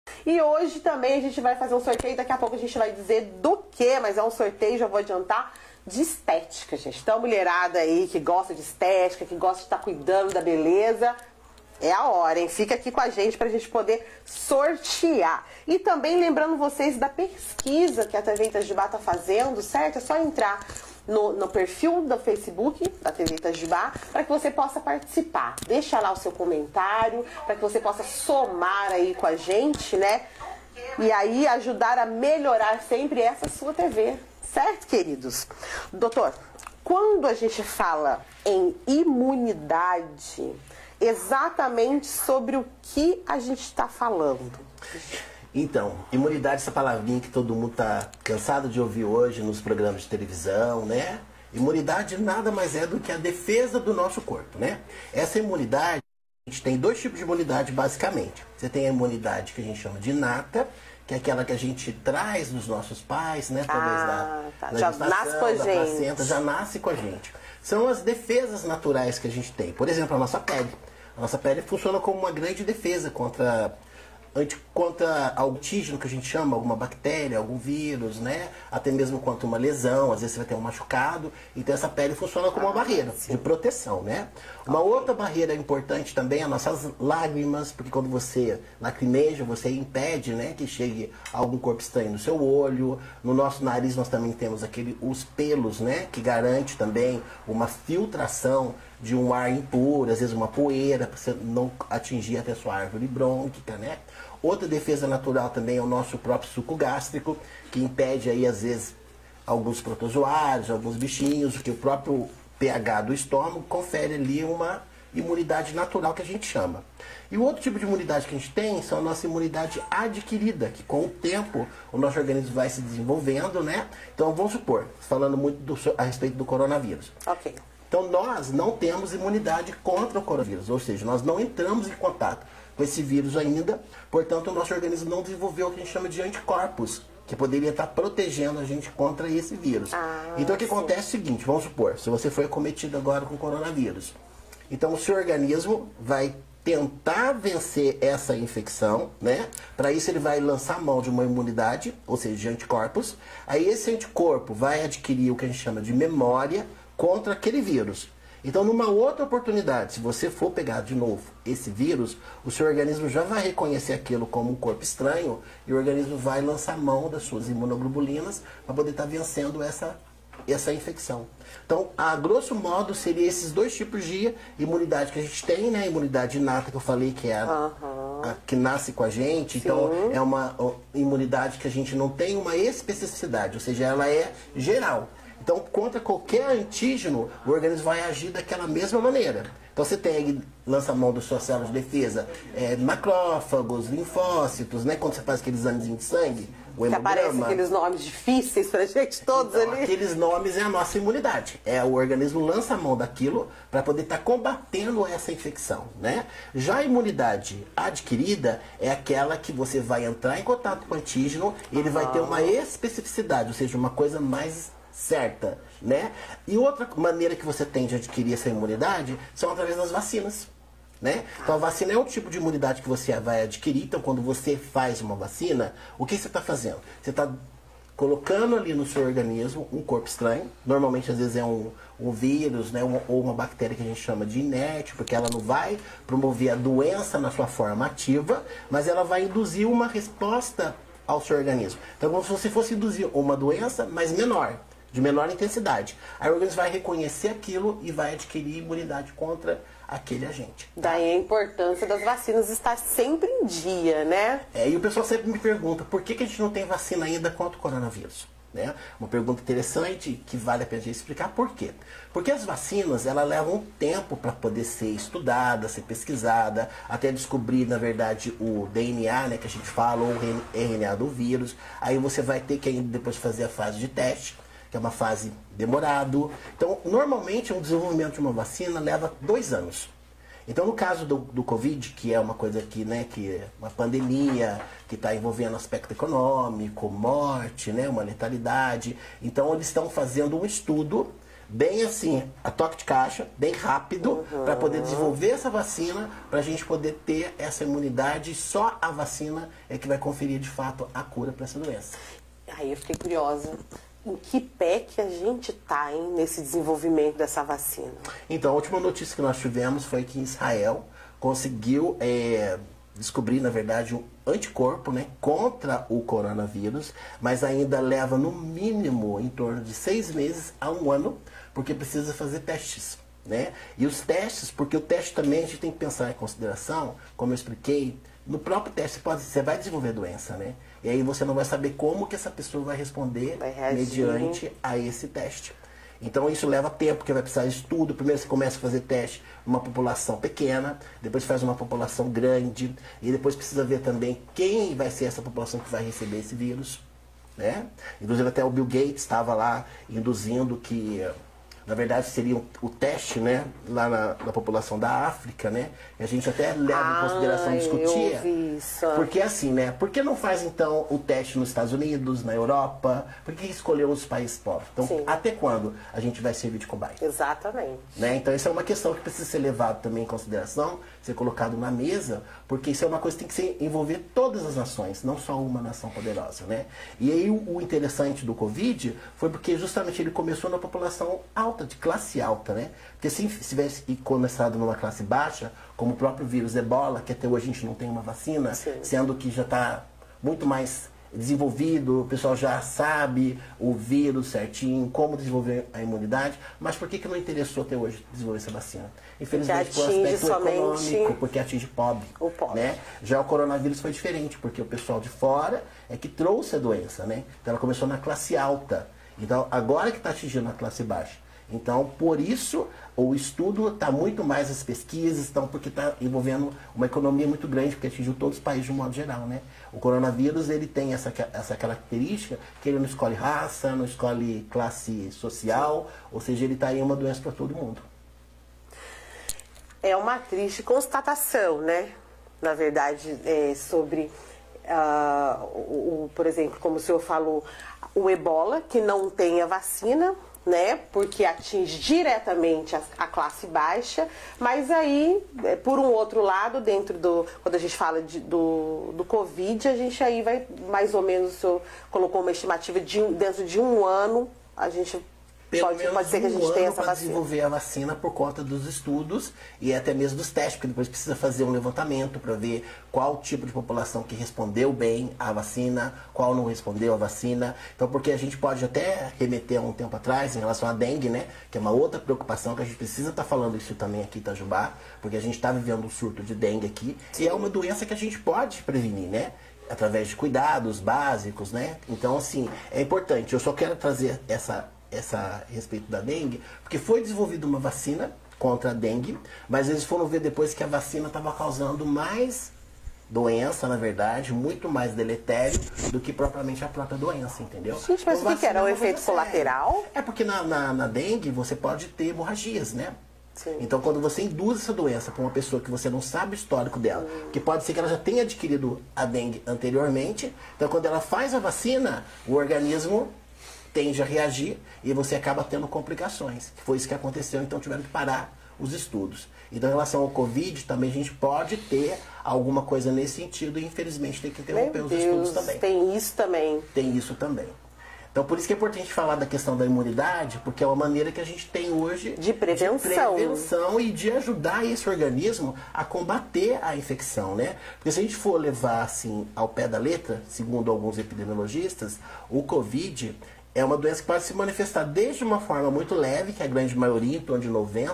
E hoje também a gente vai fazer um sorteio, daqui a pouco a gente vai dizer do que, mas é um sorteio, já vou adiantar, de estética, gente. Então, mulherada aí que gosta de estética, que gosta de estar cuidando da beleza, é a hora, hein? Fica aqui com a gente pra gente poder sortear. E também lembrando vocês da pesquisa que a TV Itajubá tá fazendo, certo? É só entrar no perfil do Facebook da TV Itajubá para que você possa participar. Deixa lá o seu comentário, para que você possa somar aí com a gente, né? E aí ajudar a melhorar sempre essa sua TV, certo, queridos? Doutor, quando a gente fala em imunidade, exatamente sobre o que a gente está falando? Então, imunidade, essa palavrinha que todo mundo está cansado de ouvir hoje nos programas de televisão, né? Imunidade nada mais é do que a defesa do nosso corpo, né? Essa imunidade, a gente tem dois tipos de imunidade basicamente. Você tem a imunidade que a gente chama de inata, que é aquela que a gente traz dos nossos pais, né? Através já nasce com a gente. Placenta, já nasce com a gente. São as defesas naturais que a gente tem. Por exemplo, a nossa pele. A nossa pele funciona como uma grande defesa contra algum antígeno que a gente chama, alguma bactéria, algum vírus, né? Até mesmo contra uma lesão, às vezes você vai ter um machucado. Então essa pele funciona como uma barreira de proteção, né? Uma outra barreira importante também é as nossas lágrimas, porque quando você lacrimeja, você impede, né, que chegue algum corpo estranho no seu olho. No nosso nariz nós também temos os pelos, né, que garante também uma filtração de um ar impuro, às vezes uma poeira, para você não atingir até a sua árvore brônquica, né? Outra defesa natural também é o nosso próprio suco gástrico, que impede aí, às vezes, alguns protozoários, alguns bichinhos, que o próprio pH do estômago confere ali uma imunidade natural que a gente chama. E o outro tipo de imunidade que a gente tem são a nossa imunidade adquirida, que com o tempo o nosso organismo vai se desenvolvendo, né? Então vamos supor, falando muito a respeito do coronavírus. Ok. Então nós não temos imunidade contra o coronavírus, ou seja, nós não entramos em contato com esse vírus ainda, portanto o nosso organismo não desenvolveu o que a gente chama de anticorpos, que poderia estar protegendo a gente contra esse vírus. Então o que acontece é o seguinte, vamos supor, se você foi acometido agora com coronavírus, então o seu organismo vai tentar vencer essa infecção, né? Para isso ele vai lançar mão de uma imunidade, ou seja, de anticorpos. Aí esse anticorpo vai adquirir o que a gente chama de memória contra aquele vírus. Então, numa outra oportunidade, se você for pegar de novo esse vírus, o seu organismo já vai reconhecer aquilo como um corpo estranho e o organismo vai lançar mão das suas imunoglobulinas para poder estar vencendo essa infecção. Então, a grosso modo, seria esses dois tipos de imunidade que a gente tem, né? A imunidade inata que eu falei, que é a que nasce com a gente. Sim. Então, é uma imunidade que a gente não tem uma especificidade, ou seja, ela é geral. Então, contra qualquer antígeno, o organismo vai agir daquela mesma maneira. Então, você tem, lança a mão das suas células de defesa, macrófagos, linfócitos, né? Quando você faz aquele examezinho de sangue, o hemograma. Que aparecem aqueles nomes difíceis pra gente, todos então, ali. Aqueles nomes é a nossa imunidade. O organismo lança a mão daquilo para poder estar combatendo essa infecção, né? Já a imunidade adquirida é aquela que você vai entrar em contato com o antígeno e ele vai ter uma especificidade, ou seja, uma coisa mais certa, né? E outra maneira que você tem de adquirir essa imunidade são através das vacinas, né? Então a vacina é um tipo de imunidade que você vai adquirir. Então quando você faz uma vacina, o que você está fazendo? Você está colocando ali no seu organismo um corpo estranho, normalmente às vezes é um vírus, né? Ou uma bactéria que a gente chama de inerte, porque ela não vai promover a doença na sua forma ativa, mas ela vai induzir uma resposta ao seu organismo. Então como se você fosse induzir uma doença, mas menor, de menor intensidade. Aí o organismo vai reconhecer aquilo e vai adquirir imunidade contra aquele agente. Daí a importância das vacinas estar sempre em dia, né? E o pessoal sempre me pergunta, por que a gente não tem vacina ainda contra o coronavírus? Né? Uma pergunta interessante que vale a pena a gente explicar por quê. Porque as vacinas, elas levam um tempo para poder ser estudada, ser pesquisada, até descobrir, na verdade, o DNA, né, que a gente fala, ou o RNA do vírus. Aí você vai ter que ainda depois fazer a fase de teste, que é uma fase demorado. Então, normalmente, o desenvolvimento de uma vacina leva 2 anos. Então, no caso do Covid, que é uma coisa que, né, que é uma pandemia, que está envolvendo aspecto econômico, morte, né, uma letalidade. Então, eles estão fazendo um estudo bem assim, a toque de caixa, bem rápido, para poder desenvolver essa vacina, para a gente poder ter essa imunidade. Só a vacina é que vai conferir de fato a cura para essa doença. Aí eu fiquei curiosa. Em que pé que a gente tá, hein, nesse desenvolvimento dessa vacina? Então, a última notícia que nós tivemos foi que Israel conseguiu descobrir, na verdade, um anticorpo, né, contra o coronavírus, mas ainda leva no mínimo em torno de 6 meses a 1 ano, porque precisa fazer testes. Né? E os testes, porque o teste também a gente tem que pensar em consideração, como eu expliquei, no próprio teste você vai desenvolver a doença, né? E aí você não vai saber como que essa pessoa vai responder mediante a esse teste. Então isso leva tempo, porque vai precisar de estudo. Primeiro você começa a fazer teste numa população pequena, depois faz uma população grande, e depois precisa ver também quem vai ser essa população que vai receber esse vírus. Né? Inclusive até o Bill Gates estava lá induzindo que, na verdade, seria o teste, né, lá na população da África, né? E a gente até leva em consideração, discutia. Porque assim, né? Por que não faz, então, o teste nos Estados Unidos, na Europa? Por que escolheu os países pobres? Então, até quando a gente vai servir de cobaia? Exatamente. Né? Então, isso é uma questão que precisa ser levada também em consideração, ser colocado na mesa, porque isso é uma coisa que tem que envolver todas as nações, não só uma nação poderosa, né? E aí, o interessante do Covid foi porque justamente ele começou na população alta, de classe alta, né? Porque se tivesse começado numa classe baixa, como o próprio vírus Ebola, que até hoje a gente não tem uma vacina, sendo que já está muito mais desenvolvido, o pessoal já sabe o vírus certinho, como desenvolver a imunidade, mas por que não interessou até hoje desenvolver essa vacina? Infelizmente, por aspecto econômico, porque atinge pobre. O pobre. Né? Já o coronavírus foi diferente, porque o pessoal de fora é que trouxe a doença, né? Então ela começou na classe alta. Então agora que está atingindo a classe baixa. Então, por isso, o estudo está muito mais, as pesquisas estão, porque está envolvendo uma economia muito grande, porque atingiu todos os países de um modo geral, né? O coronavírus, ele tem essa característica que ele não escolhe raça, não escolhe classe social, ou seja, ele está aí uma doença para todo mundo. É uma triste constatação, né? Na verdade, sobre, por exemplo, como o senhor falou, o Ebola, que não tem a vacina, né, porque atinge diretamente a classe baixa, mas aí, por um outro lado, quando a gente fala do Covid, a gente aí vai, mais ou menos, o senhor colocou uma estimativa dentro de 1 ano, a gente pode ser que a gente tenha essa vacina. Desenvolver a vacina por conta dos estudos e até mesmo dos testes, porque depois precisa fazer um levantamento para ver qual tipo de população que respondeu bem à vacina, qual não respondeu à vacina. Então, porque a gente pode até remeter a um tempo atrás em relação à dengue, né? Que é uma outra preocupação que a gente precisa estar falando isso também aqui em Itajubá, porque a gente está vivendo um surto de dengue aqui. Sim. E é uma doença que a gente pode prevenir, né? Através de cuidados básicos, né? Então, assim, é importante. Eu só quero trazer essa a respeito da dengue, porque foi desenvolvida uma vacina contra a dengue, mas eles foram ver depois que a vacina estava causando mais doença, na verdade, muito mais deletério do que propriamente a própria doença, entendeu? Gente, mas o que era? O efeito colateral? É porque na dengue você pode ter hemorragias, né? Sim. Então, quando você induz essa doença para uma pessoa que você não sabe o histórico dela, que pode ser que ela já tenha adquirido a dengue anteriormente, então quando ela faz a vacina, o organismo tende a reagir e você acaba tendo complicações. Foi isso que aconteceu, então tiveram que parar os estudos. Então, em relação ao Covid, também a gente pode ter alguma coisa nesse sentido e, infelizmente, tem que interromper os estudos também. Tem isso também. Tem isso também. Então, por isso que é importante falar da questão da imunidade, porque é uma maneira que a gente tem hoje de prevenção e de ajudar esse organismo a combater a infecção, né? Porque se a gente for levar, assim, ao pé da letra, segundo alguns epidemiologistas, o Covid é uma doença que pode se manifestar desde uma forma muito leve, que é a grande maioria, em torno de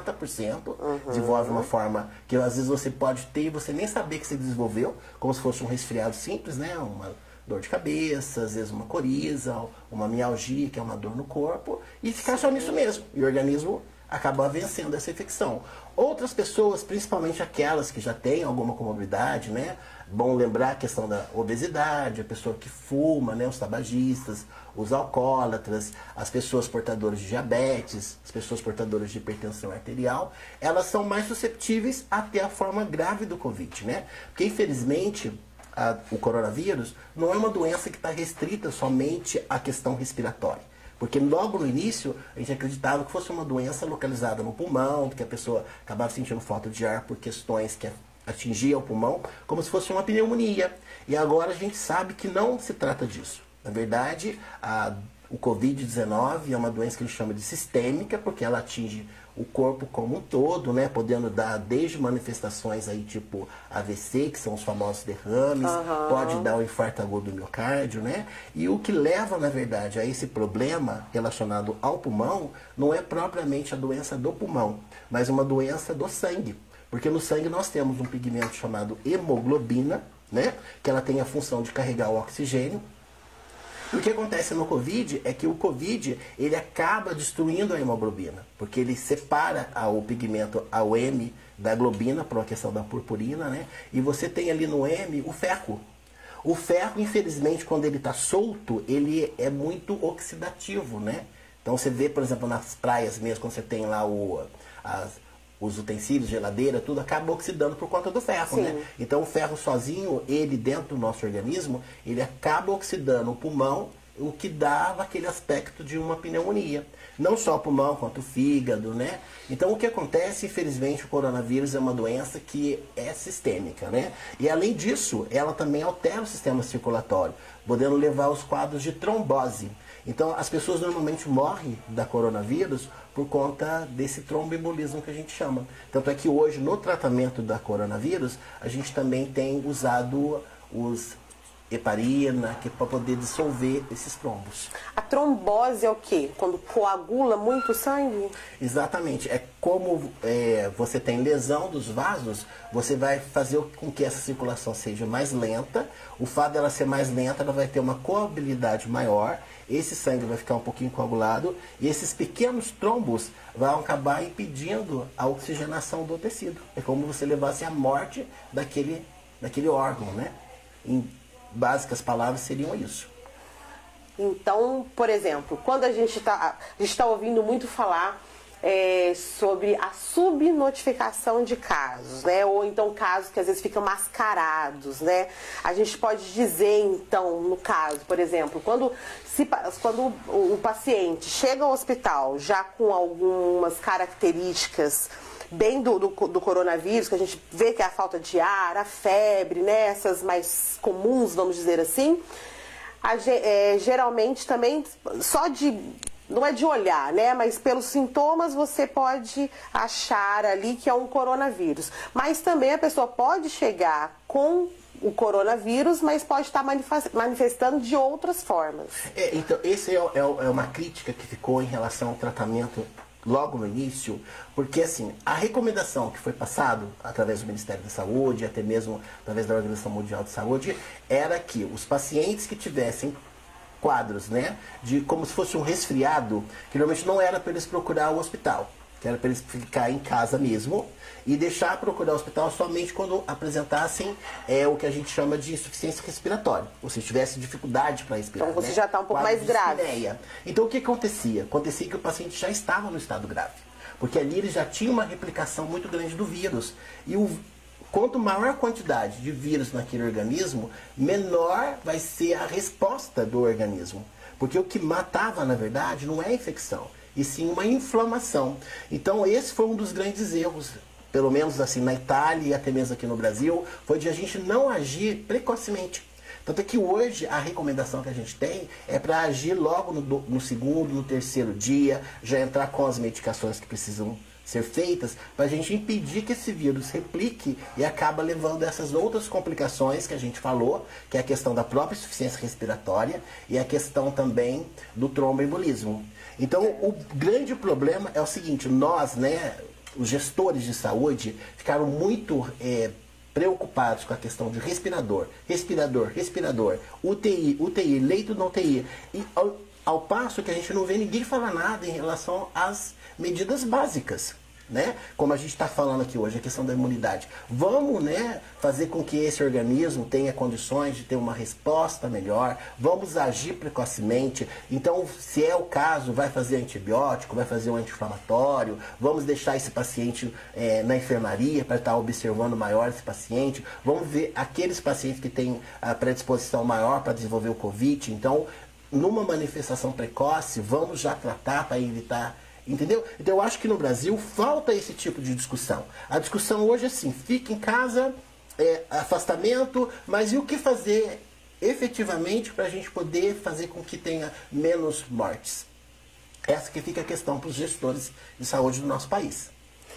90%, desenvolve uma forma que às vezes você pode ter e você nem saber que você desenvolveu, como se fosse um resfriado simples, né? Uma dor de cabeça, às vezes uma coriza, uma mialgia, que é uma dor no corpo, e ficar só nisso mesmo. E o organismo acaba vencendo essa infecção. Outras pessoas, principalmente aquelas que já têm alguma comorbidade, né? Bom lembrar a questão da obesidade, a pessoa que fuma, né? Os tabagistas, os alcoólatras, as pessoas portadoras de diabetes, as pessoas portadoras de hipertensão arterial, elas são mais susceptíveis a ter a forma grave do Covid, né? Porque, infelizmente, o coronavírus não é uma doença que está restrita somente à questão respiratória. Porque logo no início a gente acreditava que fosse uma doença localizada no pulmão, que a pessoa acabava sentindo falta de ar por questões que atingiam o pulmão, como se fosse uma pneumonia. E agora a gente sabe que não se trata disso. Na verdade, o Covid-19 é uma doença que a gente chama de sistêmica, porque ela atinge o corpo como um todo, né? Podendo dar desde manifestações aí tipo AVC, que são os famosos derrames, pode dar o infarto agudo do miocárdio, né? E o que leva, na verdade, a esse problema relacionado ao pulmão não é propriamente a doença do pulmão, mas uma doença do sangue. Porque no sangue nós temos um pigmento chamado hemoglobina, né? Que ela tem a função de carregar o oxigênio. E o que acontece no Covid é que o Covid ele acaba destruindo a hemoglobina, porque ele separa o pigmento ao M da globina, por uma questão da purpurina, né? E você tem ali no M o ferro. O ferro, infelizmente, quando ele está solto, ele é muito oxidativo, né? Então você vê, por exemplo, nas praias mesmo, quando você tem lá os utensílios, geladeira, tudo acaba oxidando por conta do ferro, né? Então o ferro sozinho, ele dentro do nosso organismo, ele acaba oxidando o pulmão, o que dava aquele aspecto de uma pneumonia. Não só o pulmão, quanto o fígado, né? Então o que acontece, infelizmente, o coronavírus é uma doença que é sistêmica, né? E além disso, ela também altera o sistema circulatório, podendo levar aos quadros de trombose. Então as pessoas normalmente morrem da coronavírus por conta desse tromboembolismo que a gente chama. Tanto é que hoje, no tratamento da coronavírus, a gente também tem usado os heparina, que é para poder dissolver esses trombos. A trombose é o quê? Quando coagula muito sangue? Exatamente. É como você tem lesão dos vasos, você vai fazer com que essa circulação seja mais lenta. O fato dela ser mais lenta, ela vai ter uma coagulabilidade maior. Esse sangue vai ficar um pouquinho coagulado e esses pequenos trombos vão acabar impedindo a oxigenação do tecido. É como você levasse a morte daquele órgão, né? Em básicas palavras seriam isso. Então, por exemplo, quando a gente está ouvindo muito falar sobre a subnotificação de casos, né? Ou então casos que às vezes ficam mascarados, né? A gente pode dizer, então, no caso, por exemplo, quando o paciente chega ao hospital já com algumas características bem do coronavírus, que a gente vê que é a falta de ar, a febre, né? Essas mais comuns, vamos dizer assim, geralmente também só não é de olhar, né? Mas pelos sintomas você pode achar ali que é um coronavírus. Mas também a pessoa pode chegar com o coronavírus, mas pode estar manifestando de outras formas. Então, esse é uma crítica que ficou em relação ao tratamento logo no início, porque assim, a recomendação que foi passada através do Ministério da Saúde, até mesmo através da Organização Mundial de Saúde, era que os pacientes que tivessem quadros, né, de como se fosse um resfriado, que normalmente não era para eles procurar o hospital, que era para eles ficar em casa mesmo e deixar procurar o hospital somente quando apresentassem o que a gente chama de insuficiência respiratória, ou se tivesse dificuldade para respirar. Então você né? já está um pouco mais grave. Então o que acontecia? Acontecia que o paciente já estava no estado grave, porque ali ele já tinha uma replicação muito grande do vírus. E quanto maior a quantidade de vírus naquele organismo, menor vai ser a resposta do organismo. Porque o que matava, na verdade, não é a infecção, e sim uma inflamação. Então esse foi um dos grandes erros, pelo menos assim na Itália e até mesmo aqui no Brasil, foi de a gente não agir precocemente. Tanto é que hoje a recomendação que a gente tem é para agir logo no segundo, no terceiro dia, já entrar com as medicações que precisam ser feitas para a gente impedir que esse vírus replique e acaba levando essas outras complicações que a gente falou, que é a questão da própria insuficiência respiratória e a questão também do tromboembolismo. Então, o grande problema é o seguinte, nós, né, os gestores de saúde, ficaram muito preocupados com a questão de respirador, UTI, leito na UTI. E ao passo que a gente não vê ninguém falar nada em relação às medidas básicas, né? Como a gente está falando aqui hoje, a questão da imunidade. Vamos, né, fazer com que esse organismo tenha condições de ter uma resposta melhor, vamos agir precocemente. Então, se é o caso, vai fazer antibiótico, vai fazer um anti-inflamatório, vamos deixar esse paciente na enfermaria para estar observando maior esse paciente, vamos ver aqueles pacientes que têm a predisposição maior para desenvolver o Covid. Então, numa manifestação precoce, vamos já tratar para evitar, entendeu? Então eu acho que no Brasil falta esse tipo de discussão. A discussão hoje é assim, fica em casa, afastamento, mas e o que fazer efetivamente para a gente poder fazer com que tenha menos mortes? Essa que fica a questão para os gestores de saúde do nosso país.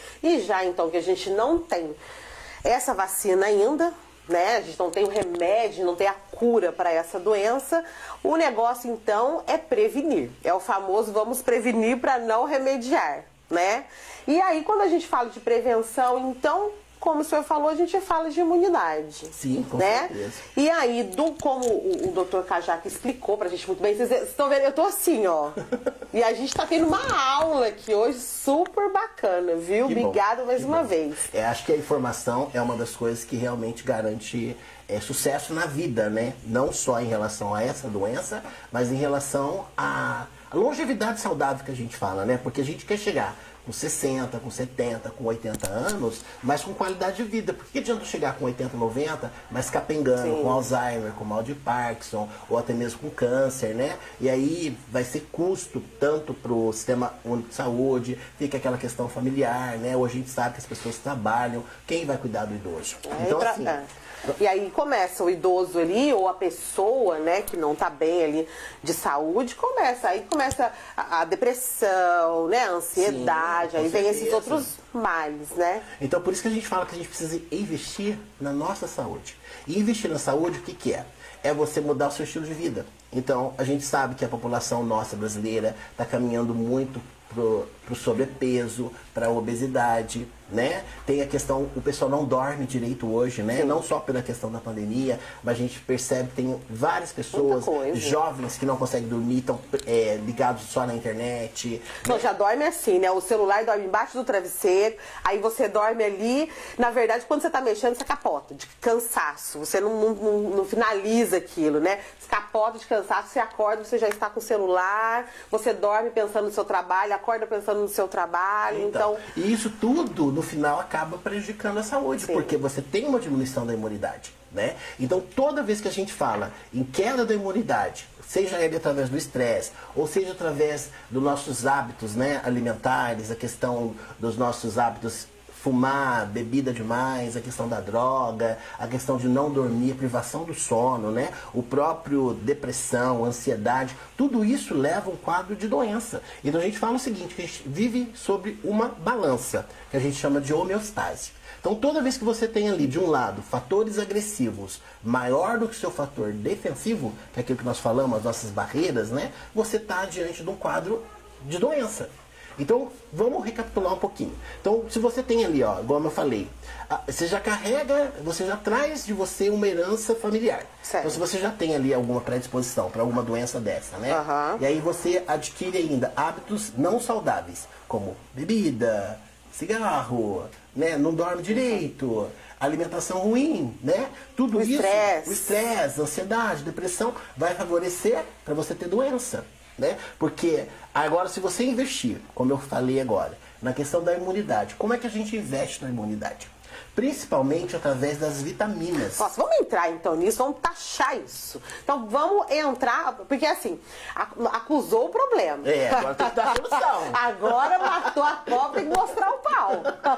E já então que a gente não tem essa vacina ainda, né? A gente não tem o remédio, não tem a cura para essa doença. O negócio então é prevenir. É o famoso vamos prevenir para não remediar, né? E aí quando a gente fala de prevenção, então, como o senhor falou, a gente fala de imunidade. Sim, com né? certeza. E aí, como o doutor Kajak explicou pra gente muito bem, vocês estão vendo, eu tô assim, ó. E a gente tá tendo uma aula aqui hoje super bacana, viu? Obrigada mais uma vez. Acho que a informação é uma das coisas que realmente garante sucesso na vida, né? Não só em relação a essa doença, mas em relação à longevidade saudável que a gente fala, né? Porque a gente quer chegar com 60, com 70, com 80 anos, mas com qualidade de vida. Por que adianta chegar com 80, 90, mas capengando, sim, com Alzheimer, com mal de Parkinson, ou até mesmo com câncer, né? E aí vai ser custo tanto para o sistema único de saúde, fica aquela questão familiar, né? Hoje a gente sabe que as pessoas trabalham, quem vai cuidar do idoso? Então, assim... E aí começa o idoso ali, ou a pessoa, né, que não tá bem ali de saúde, aí começa a depressão, né, a ansiedade, sim, aí vem esses outros males, né? Então por isso que a gente fala que a gente precisa investir na nossa saúde. E investir na saúde, o que que é? É você mudar o seu estilo de vida. Então a gente sabe que a população nossa brasileira está caminhando muito pro sobrepeso, para a obesidade, né? Tem a questão, o pessoal não dorme direito hoje, né? Sim. Não só pela questão da pandemia, mas a gente percebe que tem várias pessoas jovens que não conseguem dormir, estão ligados só na internet. Não, né? Já dorme assim, né? O celular dorme embaixo do travesseiro, aí você dorme ali, na verdade, quando você tá mexendo, você capota, de cansaço, você não finaliza aquilo, né? Você capota de cansaço, você acorda, você já está com o celular, você dorme pensando no seu trabalho, acorda pensando no seu trabalho, então... E isso tudo, no final, acaba prejudicando a saúde, sim, porque você tem uma diminuição da imunidade, né? Então, toda vez que a gente fala em queda da imunidade, seja ele através do estresse, ou seja através dos nossos hábitos, né, alimentares, a questão dos nossos hábitos, fumar, bebida demais, a questão da droga, a questão de não dormir, privação do sono, né? O próprio depressão, ansiedade, tudo isso leva a um quadro de doença. Então a gente fala o seguinte, que a gente vive sobre uma balança, que a gente chama de homeostase. Então toda vez que você tem ali, de um lado, fatores agressivos maior do que o seu fator defensivo, que é aquilo que nós falamos, as nossas barreiras, né? Você está diante de um quadro de doença. Então, vamos recapitular um pouquinho. Então, se você tem ali, ó, igual eu falei, você já carrega, você já traz de você uma herança familiar. Certo. Então, se você já tem ali alguma predisposição para alguma doença dessa, né? Uhum. E aí você adquire ainda hábitos não saudáveis, como bebida, cigarro, né? Não dorme direito, alimentação ruim, né? Tudo isso, o estresse, ansiedade, depressão, vai favorecer para você ter doença. Né? Porque agora, se você investir, como eu falei agora, na questão da imunidade, como é que a gente investe na imunidade? Principalmente através das vitaminas. Nossa, vamos entrar então nisso, vamos taxar isso. Então vamos entrar, porque assim, acusou o problema. Agora tem que dar a solução. Agora matou a cobra e mostrar o pau.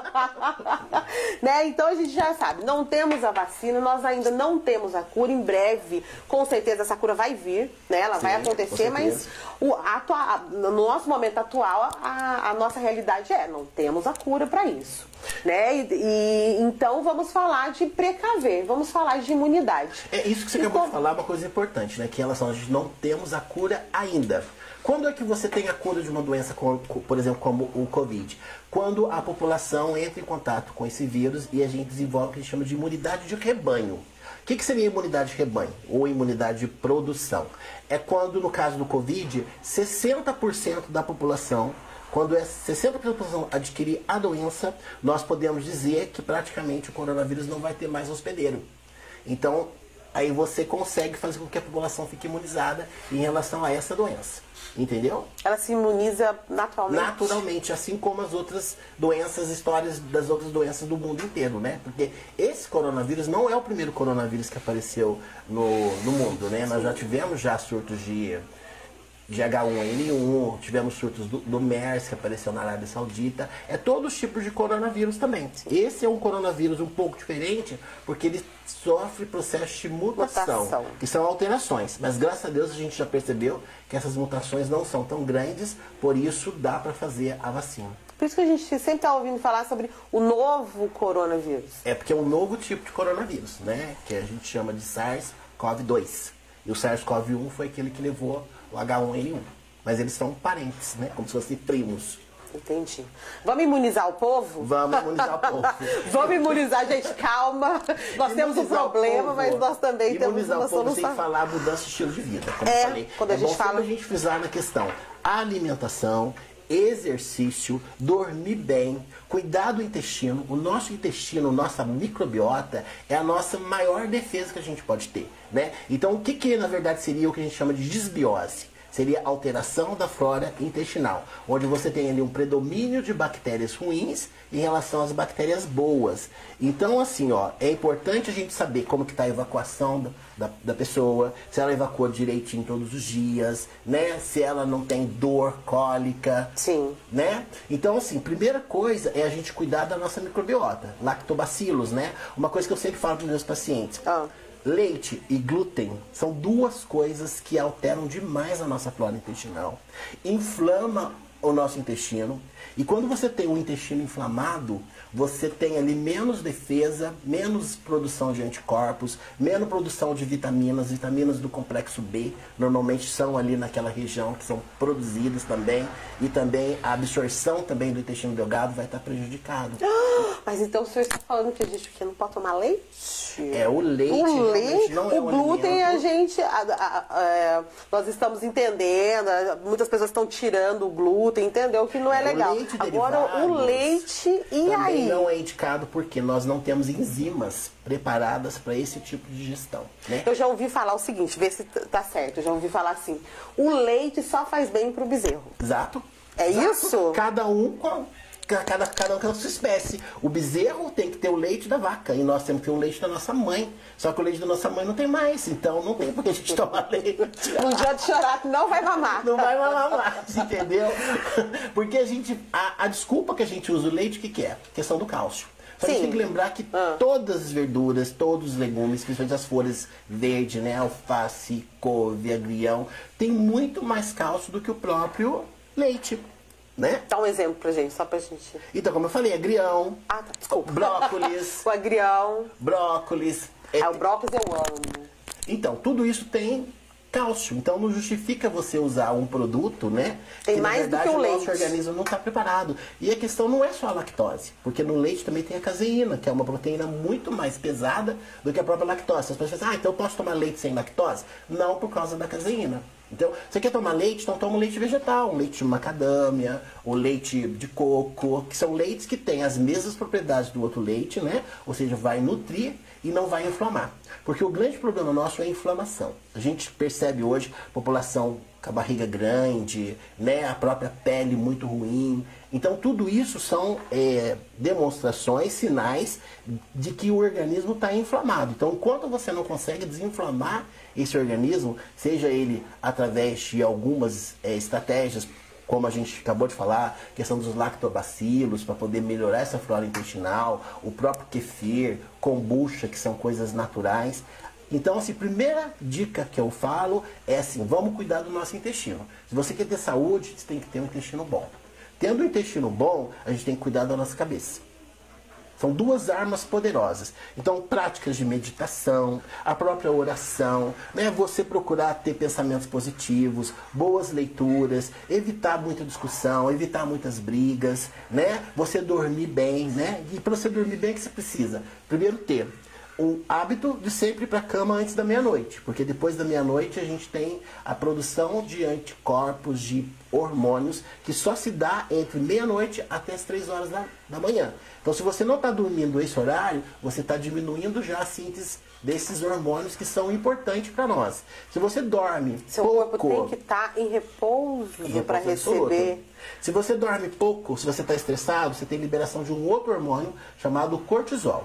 Né? Então a gente já sabe, não temos a vacina, nós ainda não temos a cura. Em breve, com certeza, essa cura vai vir, né? Ela vai acontecer, mas no nosso momento atual, a nossa realidade não temos a cura para isso. Né? Então vamos falar de precaver, vamos falar de imunidade. É isso que você acabou de falar, uma coisa importante, né? Que em relação a gente não temos a cura ainda. Quando é que você tem a cura de uma doença, por exemplo, como o Covid? Quando a população entra em contato com esse vírus e a gente desenvolve o que a gente chama de imunidade de rebanho. O que seria imunidade de rebanho ou imunidade de produção? É quando, no caso do Covid, 60% da população, quando 60% da população adquirir a doença, nós podemos dizer que praticamente o coronavírus não vai ter mais hospedeiro. Então, aí você consegue fazer com que a população fique imunizada em relação a essa doença. Entendeu? Ela se imuniza naturalmente. Naturalmente, assim como as outras doenças, histórias das outras doenças do mundo inteiro, né? Porque esse coronavírus não é o primeiro coronavírus que apareceu no mundo, né? Sim. Nós já tivemos surtos de H1N1, tivemos surtos do MERS, que apareceu na Arábia Saudita. É todos os tipos de coronavírus também. Esse é um coronavírus um pouco diferente, porque ele sofre processo de mutação, que são alterações. Mas graças a Deus a gente já percebeu que essas mutações não são tão grandes, por isso dá para fazer a vacina. Por isso que a gente sempre está ouvindo falar sobre o novo coronavírus. É porque é um novo tipo de coronavírus, né? Que a gente chama de SARS-CoV-2. E o SARS-CoV-1 foi aquele que levou o H1N1. Mas eles são parentes, né? Como se fossem primos. Entendi. Vamos imunizar o povo? Vamos imunizar o povo. Vamos imunizar, gente, calma. Nós temos um problema, mas nós também temos uma solução. Sem falar mudança de estilo de vida, como eu falei. Quando a gente fala... a gente frisar na questão alimentação, exercício, dormir bem, cuidar do intestino. O nosso intestino, nossa microbiota, é a nossa maior defesa que a gente pode ter, né? Então, o que na verdade seria o que a gente chama de disbiose? Seria alteração da flora intestinal, onde você tem ali um predomínio de bactérias ruins em relação às bactérias boas. Então, assim, ó, é importante a gente saber como que está a evacuação da pessoa, se ela evacua direitinho todos os dias, né? Se ela não tem dor, cólica, sim, né? Então, assim, primeira coisa é a gente cuidar da nossa microbiota, lactobacilos, né? Uma coisa que eu sempre falo para os meus pacientes. Leite e glúten são duas coisas que alteram demais a nossa flora intestinal. Inflama o nosso intestino. E quando você tem um intestino inflamado, você tem ali menos defesa, menos produção de anticorpos, menos produção de vitaminas. Vitaminas do complexo B normalmente são ali naquela região que são produzidas também. E também a absorção também do intestino delgado vai estar prejudicado. Mas então o senhor está falando que a gente não pode tomar leite? É, o leite não é o glúten alimento. a gente... nós estamos entendendo, muitas pessoas estão tirando o glúten, entendeu? Que não é legal. Agora o leite e também aí? Não é indicado porque nós não temos enzimas preparadas para esse tipo de digestão, né? Eu já ouvi falar o seguinte, vê se tá certo, eu já ouvi falar assim, o leite só faz bem pro bezerro. Exato. É isso? Cada um com a sua espécie. O bezerro tem que ter o leite da vaca e nós temos que ter o leite da nossa mãe. Só que o leite da nossa mãe não tem mais, então não tem por que a gente tomar leite. Não adianta chorar, não vai mamar. Não vai mamar mais, entendeu? Porque a desculpa que a gente usa o leite, o que é? Questão do cálcio. Só que a gente tem que lembrar que todas as verduras, todos os legumes, principalmente as folhas verdes, né? Alface, couve, agrião, tem muito mais cálcio do que o próprio leite. Né? Dá um exemplo pra gente, só pra gente... Então, como eu falei, agrião, desculpa. Brócolis. O agrião. Brócolis. O brócolis eu amo. Então, tudo isso tem cálcio. Então, não justifica você usar um produto, né? Tem que, mais na verdade, do que o leite. nosso organismo não está preparado. E a questão não é só a lactose. Porque no leite também tem a caseína, que é uma proteína muito mais pesada do que a própria lactose. As pessoas pensam, então eu posso tomar leite sem lactose? Não, por causa da caseína. Então, você quer tomar leite? Então toma um leite vegetal, um leite de macadâmia, ou leite de coco, que são leites que têm as mesmas propriedades do outro leite, né? Ou seja, vai nutrir e não vai inflamar. Porque o grande problema nosso é a inflamação. A gente percebe hoje população com a barriga grande, né? A própria pele muito ruim. Então tudo isso são demonstrações, sinais de que o organismo está inflamado. Então enquanto você não consegue desinflamar esse organismo, seja ele através de algumas estratégias, como a gente acabou de falar, questão dos lactobacilos, para poder melhorar essa flora intestinal, o próprio kefir, kombucha, que são coisas naturais. Então, assim, primeira dica que eu falo é assim, vamos cuidar do nosso intestino. Se você quer ter saúde, você tem que ter um intestino bom. Tendo um intestino bom, a gente tem que cuidar da nossa cabeça. São duas armas poderosas. Então, práticas de meditação, a própria oração, né? Você procurar ter pensamentos positivos, boas leituras, evitar muita discussão, evitar muitas brigas, né? Você dormir bem, né? E para você dormir bem, o que você precisa? Primeiro, ter o hábito de sempre ir para a cama antes da meia-noite, porque depois da meia-noite a gente tem a produção de anticorpos, de hormônios, que só se dá entre meia-noite até as 3 horas da manhã. Então, se você não está dormindo esse horário, você está diminuindo já a síntese desses hormônios que são importantes para nós. Se você dorme seu pouco... corpo tem que estar em repouso para receber... Absoluto. Se você dorme pouco, se você está estressado, você tem liberação de um outro hormônio chamado cortisol.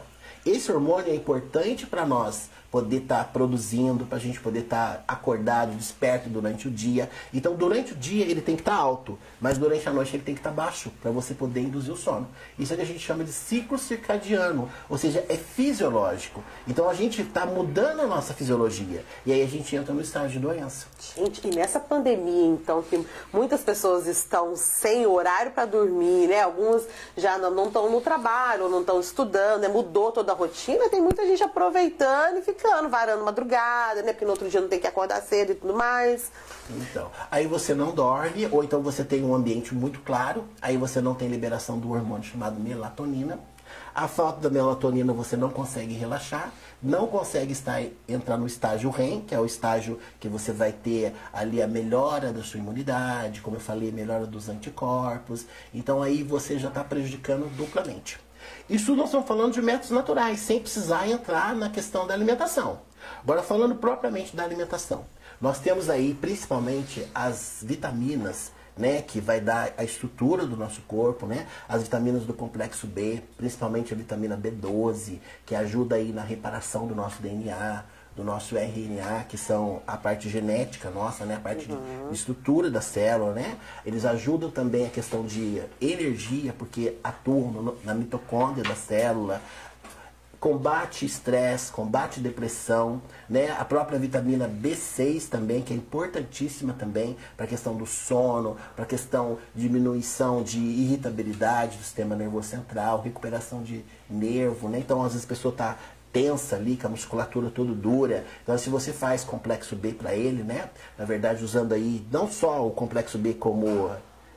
esse hormônio é importante para nós poder estar produzindo, para a gente poder estar acordado, desperto durante o dia. Então, durante o dia ele tem que estar alto, mas durante a noite ele tem que estar baixo, para você poder induzir o sono. Isso é o que a gente chama de ciclo circadiano, ou seja, é fisiológico. Então, a gente está mudando a nossa fisiologia, e aí a gente entra no estágio de doença. Gente, e nessa pandemia, então, que muitas pessoas estão sem horário para dormir, né? Alguns já não estão no trabalho, não estão estudando, né? Mudou toda a rotina, tem muita gente aproveitando e ficando, varando madrugada, né? Porque no outro dia não tem que acordar cedo e tudo mais. Então, aí você não dorme, ou então você tem um ambiente muito claro, aí você não tem liberação do hormônio chamado melatonina. A falta da melatonina você não consegue relaxar, não consegue entrar no estágio REM, que é o estágio que você vai ter ali a melhora da sua imunidade, como eu falei, a melhora dos anticorpos. Então aí você já está prejudicando duplamente. Isso nós estamos falando de métodos naturais, sem precisar entrar na questão da alimentação. Agora, falando propriamente da alimentação, nós temos aí principalmente as vitaminas, né, que vai dar a estrutura do nosso corpo, né, as vitaminas do complexo B, principalmente a vitamina B12, que ajuda aí na reparação do nosso DNA, do nosso RNA, que são a parte genética nossa, né, a parte de estrutura da célula, né. Eles ajudam também a questão de energia, porque atuam na mitocôndria da célula, combate estresse, combate depressão, né? A própria vitamina B6 também, que é importantíssima também para a questão do sono, para a questão de diminuição de irritabilidade do sistema nervoso central, recuperação de nervo, né? Então, às vezes a pessoa está tensa ali, com a musculatura toda dura. Então, se você faz complexo B para ele, né? Na verdade, usando aí não só o complexo B como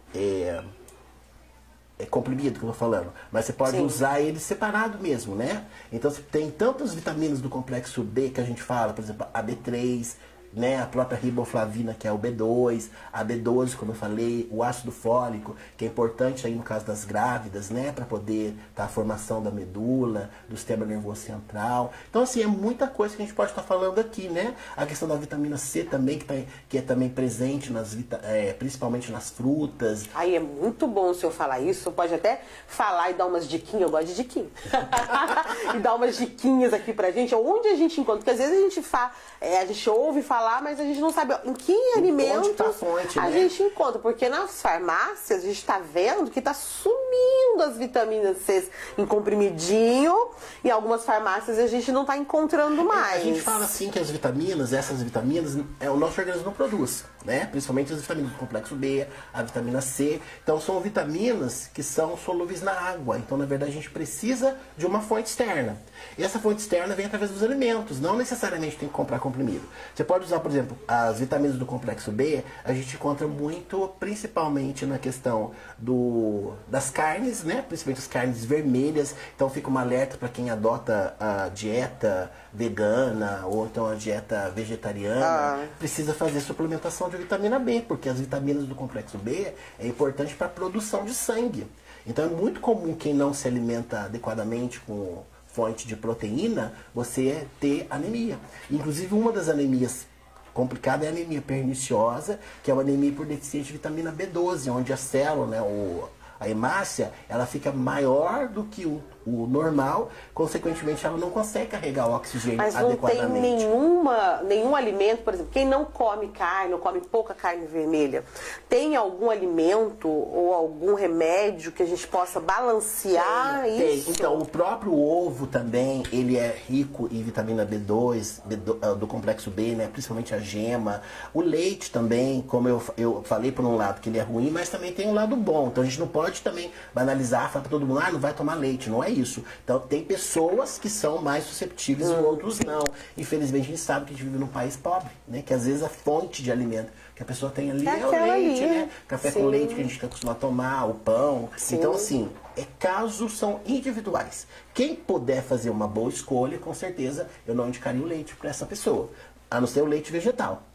comprimido que eu tô falando, mas você pode usar ele separado mesmo, né? Então você tem tantas vitaminas do complexo B que a gente fala, por exemplo, a B3, né, a própria riboflavina, que é o B2, a B12, como eu falei, o ácido fólico, que é importante aí no caso das grávidas, né, para poder a formação da medula, do sistema nervoso central. Então, assim, é muita coisa que a gente pode estar falando aqui, né? A questão da vitamina C também, que é também presente principalmente nas frutas. Aí é muito bom o senhor falar isso, pode até falar e dar umas diquinhas, eu gosto de diquinha. E dar umas diquinhas aqui pra gente, onde a gente encontra, porque às vezes a gente ouve falar, mas a gente não sabe em que alimentos a gente encontra, porque nas farmácias a gente está vendo que está sumindo as vitaminas C em comprimidinho, e algumas farmácias a gente não está encontrando mais. A gente fala assim que essas vitaminas, o nosso organismo não produz, né? Principalmente as vitaminas do complexo B, a vitamina C. Então são vitaminas que são solúveis na água. Então, na verdade, a gente precisa de uma fonte externa. E essa fonte externa vem através dos alimentos, não necessariamente tem que comprar comprimido. Você pode usar, por exemplo, as vitaminas do complexo B, a gente encontra muito, principalmente na questão das carnes, né? Principalmente as carnes vermelhas. Então fica um alerta para quem adota a dieta vegana ou então a dieta vegetariana, precisa fazer suplementação de vitamina B, porque as vitaminas do complexo B é importante para a produção de sangue. Então é muito comum quem não se alimenta adequadamente com fonte de proteína, você ter anemia. Inclusive, uma das anemias complicadas é a anemia perniciosa, que é uma anemia por deficiência de vitamina B12, onde a célula, né, a hemácia, ela fica maior do que o normal, consequentemente ela não consegue carregar o oxigênio adequadamente. Mas não tem nenhum alimento, por exemplo, quem não come carne, ou come pouca carne vermelha, tem algum alimento ou algum remédio que a gente possa balancear isso? Tem. Então, o próprio ovo também, ele é rico em vitamina B2, do complexo B, né? Principalmente a gema. O leite também, como eu falei por um lado que ele é ruim, mas também tem um lado bom. Então, a gente não pode também banalizar, falar para todo mundo, não vai tomar leite, não é isso. Então, tem pessoas que são mais susceptíveis e outros não. Infelizmente, a gente sabe que a gente vive num país pobre, né? Que às vezes a fonte de alimento que a pessoa tem ali é o leite, né? Café com leite que a gente está acostumado a tomar, o pão. Sim. Então, assim, casos são individuais. Quem puder fazer uma boa escolha, com certeza, eu não indicaria o leite para essa pessoa. A não ser o leite vegetal,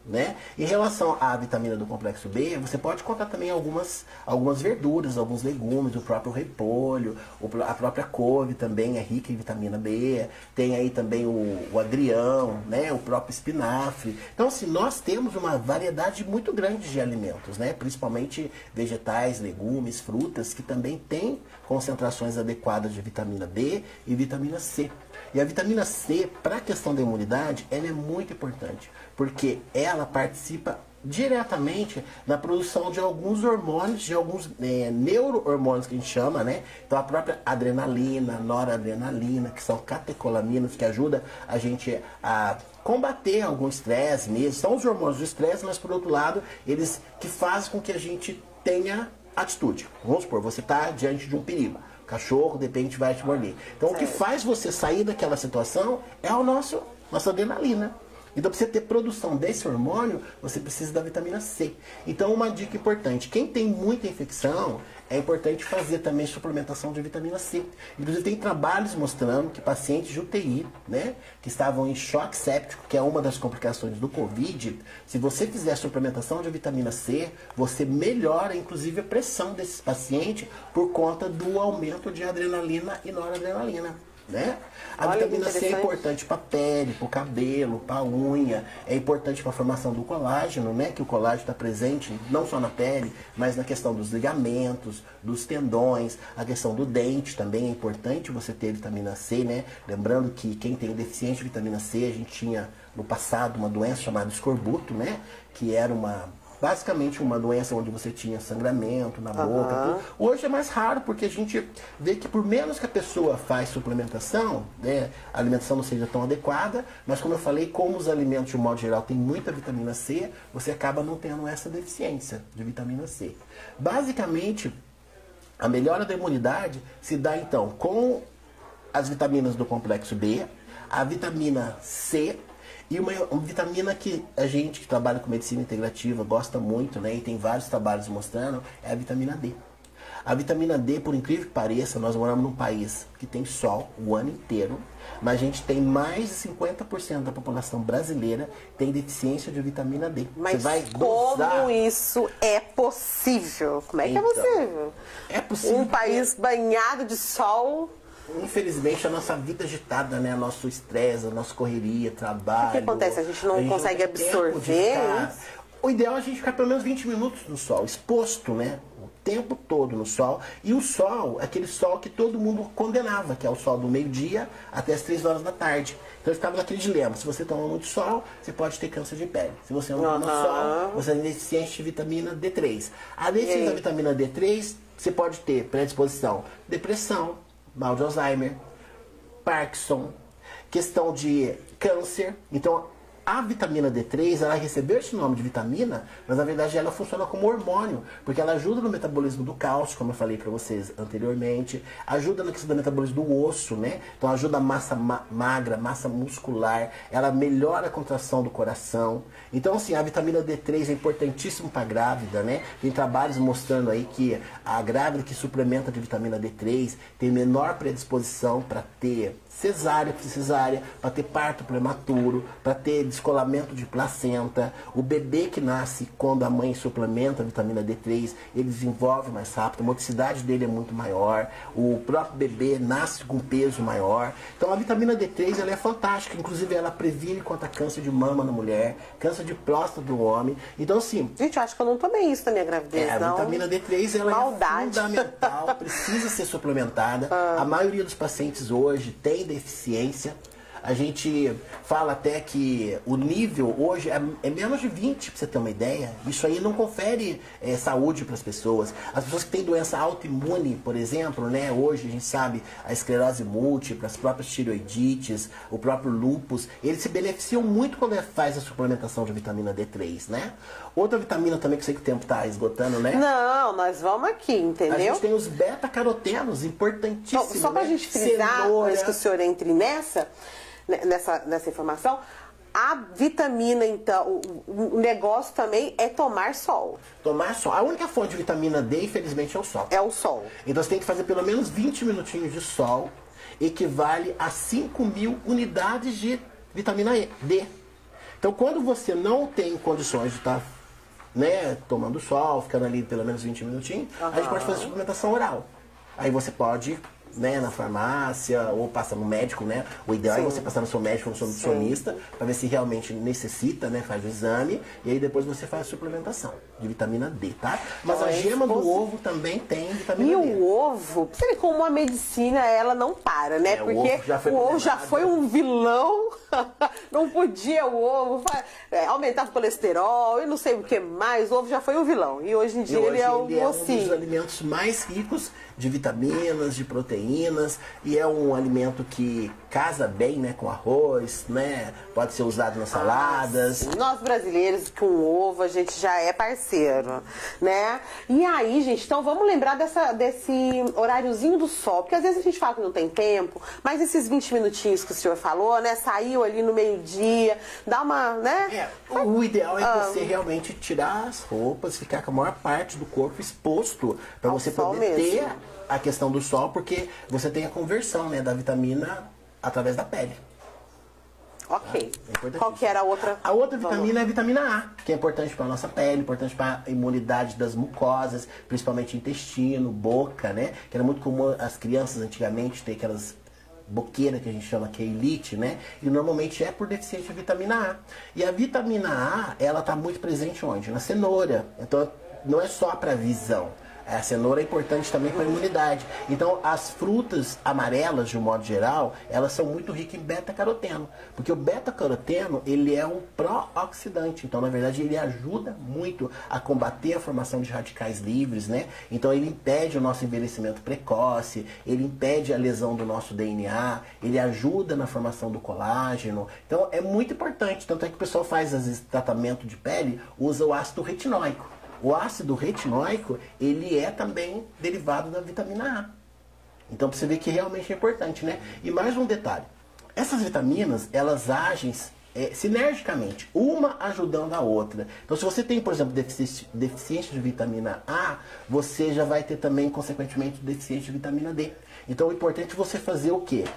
né? Em relação à vitamina do complexo B, você pode contar também algumas verduras, alguns legumes, o próprio repolho, a própria couve também é rica em vitamina B, tem aí também o agrião, né? O próprio espinafre. Então, assim, nós temos uma variedade muito grande de alimentos, né? Principalmente vegetais, legumes, frutas, que também têm concentrações adequadas de vitamina B e vitamina C. E a vitamina C, para a questão da imunidade, ela é muito importante, porque ela participa diretamente na produção de alguns hormônios, de alguns neuro-hormônios que a gente chama, né? Então a própria adrenalina, noradrenalina, que são catecolaminas, que ajudam a gente a combater algum estresse mesmo. São os hormônios do estresse, mas por outro lado, eles que fazem com que a gente tenha atitude. Vamos supor, você está diante de um perigo. O cachorro, de repente, vai te morder. Então, o que faz você sair daquela situação é a nossa adrenalina. Então, para você ter produção desse hormônio, você precisa da vitamina C. Então, uma dica importante. Quem tem muita infecção, é importante fazer também suplementação de vitamina C. Inclusive, tem trabalhos mostrando que pacientes de UTI, né, que estavam em choque séptico, que é uma das complicações do Covid, se você fizer suplementação de vitamina C, você melhora, inclusive, a pressão desses pacientes por conta do aumento de adrenalina e noradrenalina. Né? A vitamina C é importante para a pele, para o cabelo, para a unha, é importante para a formação do colágeno, né? Que o colágeno está presente não só na pele, mas na questão dos ligamentos, dos tendões, a questão do dente também é importante você ter vitamina C, né? Lembrando que quem tem deficiência de vitamina C, a gente tinha no passado uma doença chamada escorbuto, né? Que era basicamente uma doença onde você tinha sangramento na boca. Tudo. Hoje é mais raro porque a gente vê que por menos que a pessoa faz suplementação, né, a alimentação não seja tão adequada, mas como eu falei, como os alimentos de um modo geral têm muita vitamina C, você acaba não tendo essa deficiência de vitamina C. Basicamente, a melhora da imunidade se dá então com as vitaminas do complexo B, a vitamina C, e uma vitamina que a gente que trabalha com medicina integrativa gosta muito, né? E tem vários trabalhos mostrando, é a vitamina D. A vitamina D, por incrível que pareça, nós moramos num país que tem sol o ano inteiro, mas a gente tem mais de 50% da população brasileira tem deficiência de vitamina D. Mas você vai como isso é possível? Como é que é possível? É possível. Um país banhado de sol... Infelizmente, a nossa vida agitada, né? Nosso estresse, a nossa correria, trabalho... O que acontece? A gente não consegue absorver isso? O ideal é a gente ficar pelo menos 20 minutos no sol, exposto, né? O tempo todo no sol. E o sol, aquele sol que todo mundo condenava, que é o sol do meio-dia até as 3 horas da tarde. Então, eu ficava naquele dilema. Se você toma muito sol, você pode ter câncer de pele. Se você não toma sol, você tem deficiência de vitamina D3. A deficiência da vitamina D3, você pode ter predisposição, depressão, mal de Alzheimer, Parkinson, questão de câncer. Então, a vitamina D3, ela recebeu esse nome de vitamina, mas na verdade ela funciona como hormônio, porque ela ajuda no metabolismo do cálcio, como eu falei para vocês anteriormente, ajuda na questão do metabolismo do osso, né? Então ajuda a massa magra, massa muscular, ela melhora a contração do coração. Então, assim, a vitamina D3 é importantíssimo para a grávida, né? Tem trabalhos mostrando aí que a grávida que suplementa de vitamina D3 tem menor predisposição para ter cesárea, para ter parto prematuro, para ter descolamento de placenta. O bebê que nasce quando a mãe suplementa a vitamina D3, ele desenvolve mais rápido, a motricidade dele é muito maior, o próprio bebê nasce com peso maior. Então a vitamina D3 ela é fantástica, inclusive ela previne contra câncer de mama na mulher, câncer de próstata do homem. Então, assim... Gente, eu acho que eu não tomei isso na minha gravidez, A vitamina D3 ela é fundamental, precisa ser suplementada. A maioria dos pacientes hoje tem deficiência. A gente fala até que o nível hoje é menos de 20, para você ter uma ideia. Isso aí não confere saúde para as pessoas. As pessoas que têm doença autoimune, por exemplo, né? Hoje a gente sabe a esclerose múltipla, as próprias tireoidites, o próprio lúpus, eles se beneficiam muito quando faz a suplementação de vitamina D3, né? Outra vitamina também que eu sei que o tempo está esgotando, né? Não, nós vamos aqui, entendeu? A gente tem os beta-carotenos, importantíssimos. Só para a gente frisar, antes que o senhor entre nessa informação, a vitamina, então, o negócio também é tomar sol. Tomar sol. A única fonte de vitamina D, infelizmente, é o sol. É o sol. Então você tem que fazer pelo menos 20 minutinhos de sol, equivale a 5.000 unidades de vitamina D. Então, quando você não tem condições de estar, né, tomando sol, ficando ali pelo menos 20 minutinhos, a gente pode fazer suplementação oral. Aí você pode, né, na farmácia ou passa no médico, né? O ideal é você passar no seu médico, no seu nutricionista, para ver se realmente necessita, né? Faz o exame e aí depois você faz a suplementação de vitamina D, tá? Mas a gema do ovo também tem vitamina D. E o ovo, você vê como a medicina, ela não para, né? Porque o ovo já foi um vilão, não podia o ovo, aumentava o colesterol e não sei o que mais, o ovo já foi um vilão. E hoje em dia ele é um mocinho. Um dos alimentos mais ricos de vitaminas, de proteínas, e é um alimento que casa bem, né, com arroz, né, pode ser usado nas saladas. Nós brasileiros com ovo a gente já é parceiro, né? E aí, gente, então vamos lembrar desse horáriozinho do sol, porque às vezes a gente fala que não tem tempo, mas esses 20 minutinhos que o senhor falou, né, saiu ali no meio-dia, dá uma, né? O ideal é você realmente tirar as roupas, ficar com a maior parte do corpo exposto, para você poder ter a questão do sol, porque você tem a conversão, né, da vitamina através da pele. Ok. Qual que era a outra? A outra vitamina é a vitamina A, que é importante para a nossa pele, importante para a imunidade das mucosas, principalmente intestino, boca, né? Que era muito comum as crianças antigamente ter aquelas boqueiras que a gente chama que é elite, né? E normalmente é por deficiência de vitamina A. E a vitamina A, ela está muito presente onde? Na cenoura. Então, não é só para visão. A cenoura é importante também para a imunidade. Então, as frutas amarelas, de um modo geral, elas são muito ricas em beta-caroteno. Porque o beta-caroteno, ele é um pró-oxidante. Então, na verdade, ele ajuda muito a combater a formação de radicais livres, né? Então, ele impede o nosso envelhecimento precoce, ele impede a lesão do nosso DNA, ele ajuda na formação do colágeno. Então, é muito importante. Tanto é que o pessoal faz, às vezes, tratamento de pele, usa o ácido retinóico. O ácido retinóico, ele é também derivado da vitamina A. Então, pra você ver que realmente é importante, né? E mais um detalhe. Essas vitaminas, elas agem sinergicamente, uma ajudando a outra. Então, se você tem, por exemplo, deficiência de vitamina A, você já vai ter também, consequentemente, deficiência de vitamina D. Então, o importante é você fazer o quê?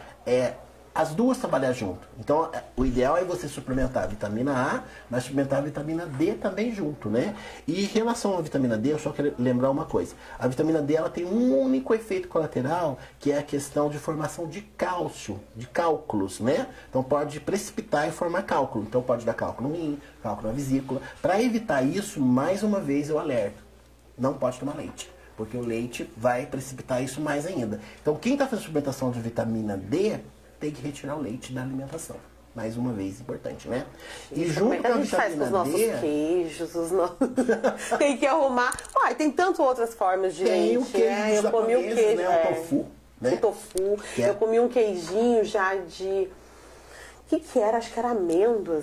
As duas trabalhar junto. Então, o ideal é você suplementar a vitamina A, mas suplementar a vitamina D também junto, né? E em relação à vitamina D, eu só quero lembrar uma coisa. A vitamina D, ela tem um único efeito colateral, que é a questão de formação de cálcio, de cálculos, né? Então, pode precipitar e formar cálculo. Então, pode dar cálculo no rim, cálculo na vesícula. Para evitar isso, mais uma vez eu alerto. Não pode tomar leite, porque o leite vai precipitar isso mais ainda. Então, quem está fazendo suplementação de vitamina D, tem que retirar o leite da alimentação. Mais uma vez, importante, né? E junto com a vitamina faz com os nossos queijos, tem que arrumar. Tem tantas outras formas de tem leite, o queijo, né? Eu comi o queijo, né? O tofu, né? O tofu. Eu comi um queijinho já de... O que era? Acho que era amêndoas.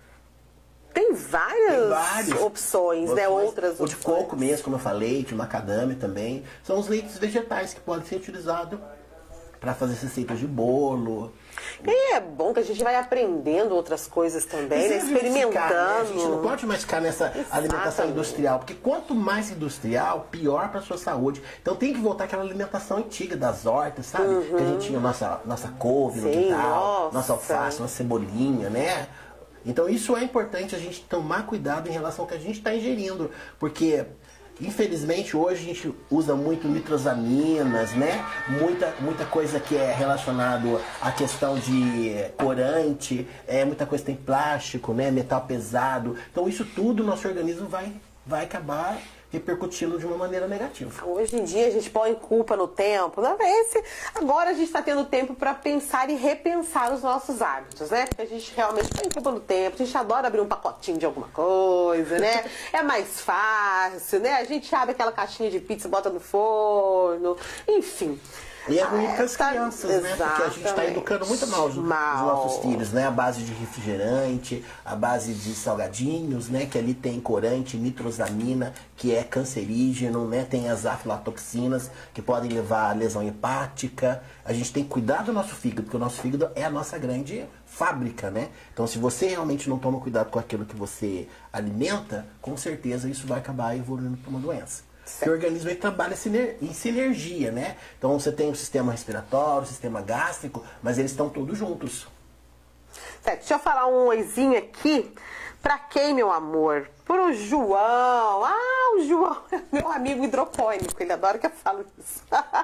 Tem várias opções, né? Outras opções. O de coco mesmo, como eu falei, de macadâmia também. São os leites vegetais que podem ser utilizados para fazer receitas de bolo. E é bom que a gente vai aprendendo outras coisas também, né? Experimentando. Né? A gente não pode mais ficar nessa alimentação industrial, porque quanto mais industrial, pior para a sua saúde. Então tem que voltar àquela alimentação antiga das hortas, sabe? Que a gente tinha nossa couve no quintal, nossa alface, nossa cebolinha, né? Então isso é importante a gente tomar cuidado em relação ao que a gente está ingerindo, porque infelizmente hoje a gente usa muito nitrosaminas, né? Muita coisa que é relacionado à questão de corante, muita coisa tem plástico, né? Metal pesado. Então isso tudo o nosso organismo vai acabar repercutindo de uma maneira negativa. Hoje em dia a gente põe culpa no tempo, não é esse? Agora a gente está tendo tempo para pensar e repensar os nossos hábitos, né? Porque a gente realmente põe culpa no tempo, a gente adora abrir um pacotinho de alguma coisa, né? É mais fácil, né? A gente abre aquela caixinha de pizza, bota no forno, enfim. E é ruim para as crianças, né? Porque a gente está educando muito mal os nossos filhos, né? A base de refrigerante, a base de salgadinhos, né? Que ali tem corante, nitrosamina, que é cancerígeno, né? Tem as aflatoxinas, que podem levar a lesão hepática. A gente tem que cuidar do nosso fígado, porque o nosso fígado é a nossa grande fábrica, né? Então, se você realmente não toma cuidado com aquilo que você alimenta, com certeza isso vai acabar evoluindo para uma doença. Porque o organismo ele trabalha em sinergia, né? Então você tem o sistema respiratório, o sistema gástrico, mas eles estão todos juntos. Certo, deixa eu falar um oizinho aqui. Pra quem, meu amor? Pro João. Ah, o João é meu amigo hidropônico. Ele adora que eu falo isso.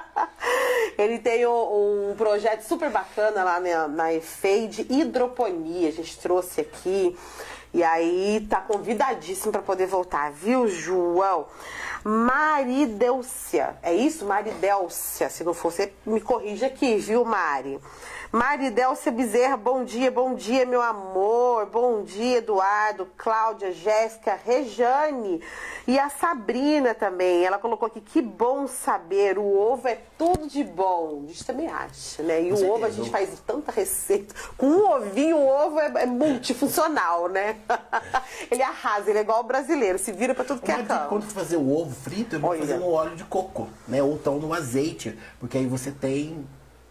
Ele tem um projeto super bacana lá na EFEI de hidroponia. A gente trouxe aqui. E aí tá convidadíssimo para poder voltar, viu, João? Maridélcia. É isso? Maridélcia. Se não for, você me corrige aqui, viu, Mari? Maridélcia Bezerra, bom dia, meu amor. Bom dia, Eduardo, Cláudia, Jéssica, Rejane e a Sabrina também. Ela colocou aqui, que bom saber, o ovo é tudo de bom. A gente também acha, né? E o ovo, a gente faz tanta receita. Com um ovinho, o ovo é multifuncional, né? Ele arrasa, ele é igual o brasileiro, se vira pra tudo que é canto. Quando for fazer o ovo frito, eu vou fazer no óleo de coco, né? Ou então no azeite, porque aí você tem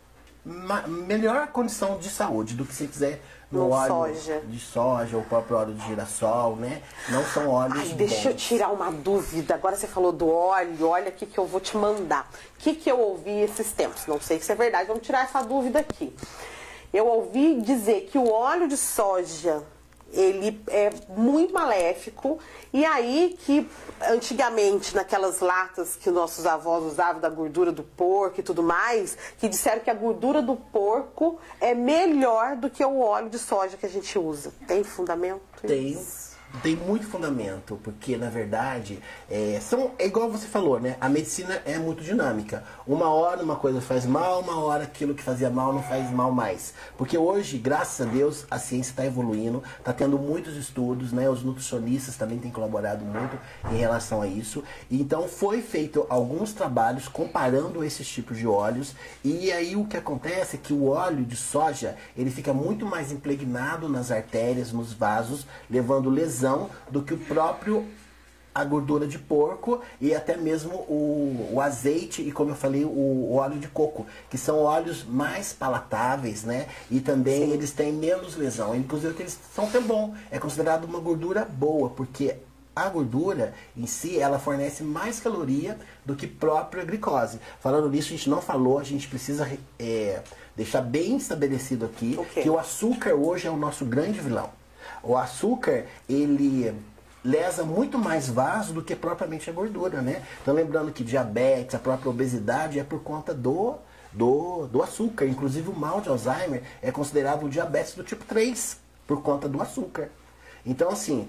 melhor condição de saúde do que se quiser no óleo de soja ou o próprio óleo de girassol, né? Não são óleos bons. Deixa eu tirar uma dúvida. Agora você falou do óleo, olha aqui que eu vou te mandar. O que eu ouvi esses tempos? Não sei se é verdade, vamos tirar essa dúvida aqui. Eu ouvi dizer que o óleo de soja, ele é muito maléfico, e aí que antigamente naquelas latas que nossos avós usavam da gordura do porco e tudo mais, que disseram que a gordura do porco é melhor do que o óleo de soja que a gente usa. Tem fundamento? Tem muito fundamento, porque na verdade é igual você falou, né? A medicina é muito dinâmica. Uma hora uma coisa faz mal, uma hora aquilo que fazia mal não faz mal mais. Porque hoje, graças a Deus, a ciência está evoluindo, está tendo muitos estudos, né? Os nutricionistas também têm colaborado muito em relação a isso. Então foi feito alguns trabalhos comparando esses tipos de óleos, e aí o que acontece é que o óleo de soja, ele fica muito mais impregnado nas artérias, nos vasos, levando lesão do que a gordura de porco e até mesmo o azeite e, como eu falei, o óleo de coco, que são óleos mais palatáveis, né? E também eles têm menos lesão. Inclusive que eles são até bom. É considerado uma gordura boa, porque a gordura em si, ela fornece mais caloria do que própria glicose. Falando nisso, a gente não falou, a gente precisa deixar bem estabelecido aqui que o açúcar hoje é o nosso grande vilão. O açúcar, ele lesa muito mais vaso do que propriamente a gordura, né? Então lembrando que diabetes, a própria obesidade é por conta do açúcar. Inclusive o mal de Alzheimer é considerado o diabetes do tipo 3, por conta do açúcar. Então assim,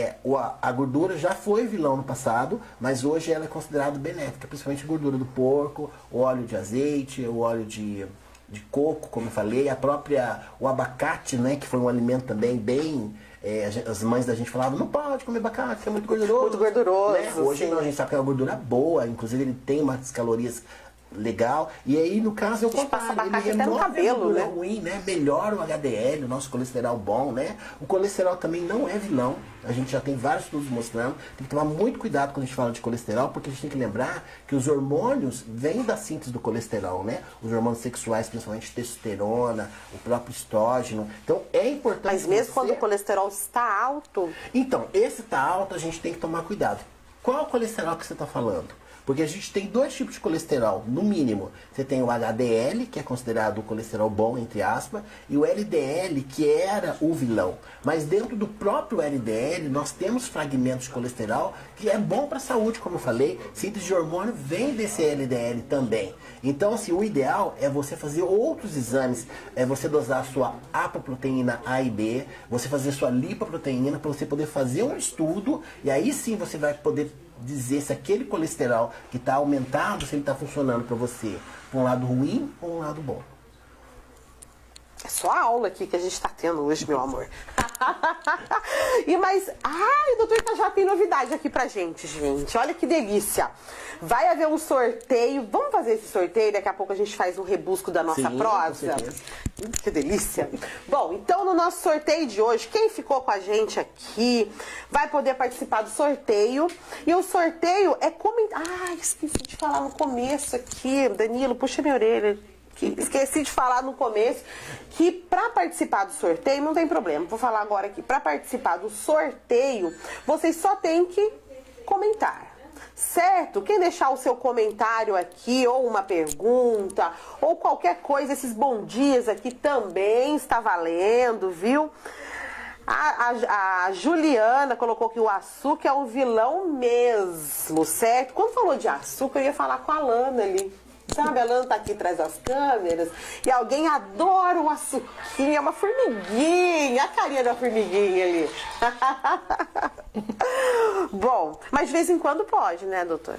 a gordura já foi vilão no passado, mas hoje ela é considerada benéfica, principalmente a gordura do porco, o óleo de azeite, o óleo de coco, como eu falei, o abacate, né, que foi um alimento também bem... as mães da gente falavam, não pode comer abacate, que é muito gorduroso. Muito gorduroso, né? Hoje não, a gente sabe que é uma gordura boa, inclusive ele tem umas calorias legal, e aí no caso eu passa abacate até no cabelo, né? Ruim, né? Melhora o HDL, o nosso colesterol bom, né? O colesterol também não é vilão. A gente já tem vários estudos mostrando. Tem que tomar muito cuidado quando a gente fala de colesterol, porque a gente tem que lembrar que os hormônios vêm da síntese do colesterol, né? Os hormônios sexuais, principalmente testosterona, o próprio estrógeno. Então é importante. Mas mesmo quando o colesterol está alto? Então, esse está alto, a gente tem que tomar cuidado. Qual o colesterol que você está falando? Porque a gente tem dois tipos de colesterol, no mínimo. Você tem o HDL, que é considerado o colesterol bom, entre aspas, e o LDL, que era o vilão. Mas dentro do próprio LDL, nós temos fragmentos de colesterol que é bom para a saúde, como eu falei. Síntese de hormônio vem desse LDL também. Então, assim, o ideal é você fazer outros exames. É você dosar a sua apoproteína A e B, você fazer sua lipoproteína, para você poder fazer um estudo, e aí sim você vai poder dizer se aquele colesterol que está aumentado, se ele está funcionando para você para um lado ruim ou um lado bom. É só a aula aqui que a gente está tendo hoje, meu amor. O doutor já tem novidade aqui pra gente. Olha que delícia. Vai haver um sorteio. Vamos fazer esse sorteio? Daqui a pouco a gente faz um rebusco da nossa prosa. Que delícia. Bom, então no nosso sorteio de hoje, quem ficou com a gente aqui vai poder participar do sorteio. E o sorteio é comentar. Esqueci de falar no começo aqui. Danilo, puxa minha orelha. Esqueci de falar no começo que para participar do sorteio não tem problema. Vou falar agora aqui. Para participar do sorteio, vocês só têm que comentar. certo? Quem deixar o seu comentário aqui, ou uma pergunta, ou qualquer coisa, esses bom dias aqui também está valendo, viu? A Juliana colocou que o açúcar é um vilão mesmo, certo? Quando falou de açúcar, eu ia falar com a Lana ali. Sabe, a Lana tá aqui atrás das câmeras e alguém adora o açuquinha, uma formiguinha, a carinha da formiguinha ali. Bom, mas de vez em quando pode, né, doutor?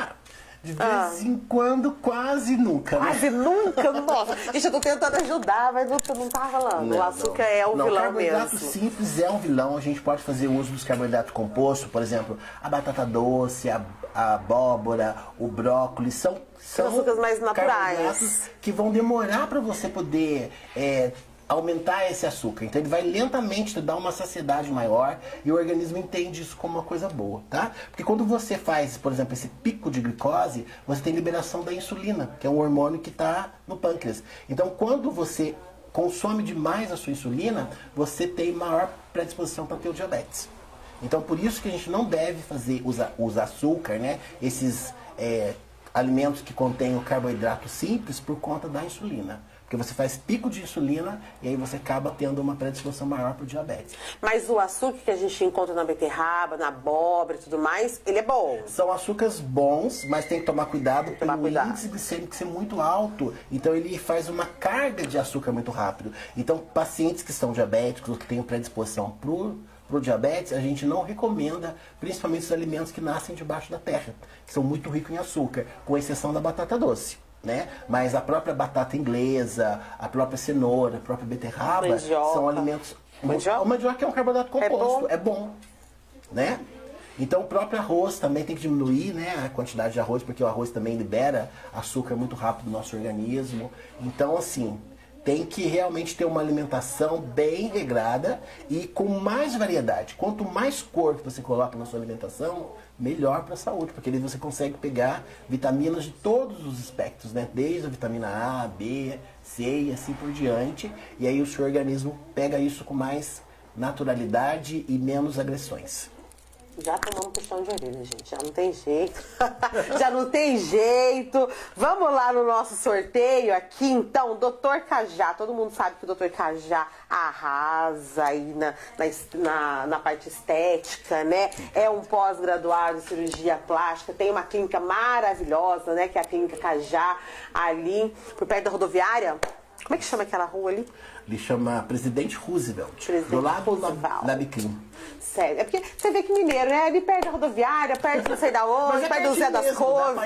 De vez em quando, quase nunca, né? Quase nunca? Nossa, gente, eu tô tentando ajudar, mas não tá falando. O açúcar é o vilão mesmo. Carboidrato simples é um vilão. A gente pode fazer uso dos carboidratos compostos, por exemplo, a batata doce, a abóbora, o brócolis, são açúcares mais naturais, carboidratos que vão demorar para você poder aumentar esse açúcar. Então ele vai lentamente te dar uma saciedade maior e o organismo entende isso como uma coisa boa, tá? Porque quando você faz, por exemplo, esse pico de glicose, você tem liberação da insulina, que é um hormônio que está no pâncreas. Então quando você consome demais a sua insulina, você tem maior predisposição para ter o diabetes. Então por isso que a gente não deve usar açúcar, né? Esses alimentos que contêm o carboidrato simples por conta da insulina. Porque você faz pico de insulina e aí você acaba tendo uma predisposição maior para o diabetes. Mas o açúcar que a gente encontra na beterraba, na abóbora e tudo mais, ele é bom? São açúcares bons, mas tem que tomar cuidado pelo índice glicêmico ser muito alto. Então ele faz uma carga de açúcar muito rápido. Então pacientes que são diabéticos ou que têm predisposição para o diabetes, a gente não recomenda, principalmente os alimentos que nascem debaixo da terra, que são muito ricos em açúcar, com exceção da batata doce. Né? Mas a própria batata inglesa, a própria cenoura, a própria beterraba mandioca. São alimentos... Mandioca? O mandioca é um carboidrato composto, é bom, né? Então o próprio arroz também tem que diminuir, né, a quantidade de arroz, porque o arroz também libera açúcar muito rápido no nosso organismo. Então assim, tem que realmente ter uma alimentação bem regrada e com mais variedade. Quanto mais cor que você coloca na sua alimentação, melhor para a saúde, porque ali você consegue pegar vitaminas de todos os espectros, né? Desde a vitamina A, B, C e assim por diante. E aí o seu organismo pega isso com mais naturalidade e menos agressões. Já tomamos puxão de orelha, gente. Já não tem jeito. Já não tem jeito. Vamos lá no nosso sorteio aqui, então. Dr. Cajá. Todo mundo sabe que o Dr. Cajá arrasa aí na parte estética, né? É um pós-graduado em cirurgia plástica. Tem uma clínica maravilhosa, né? Que é a Clínica Cajá, ali por perto da rodoviária. Como é que chama aquela rua ali? Ele chama Presidente Roosevelt. Do lado da Bicrim. Sério. É porque você vê que mineiro, né? Ali perto da rodoviária, perto não sei da onde, perto do Zé das Couves.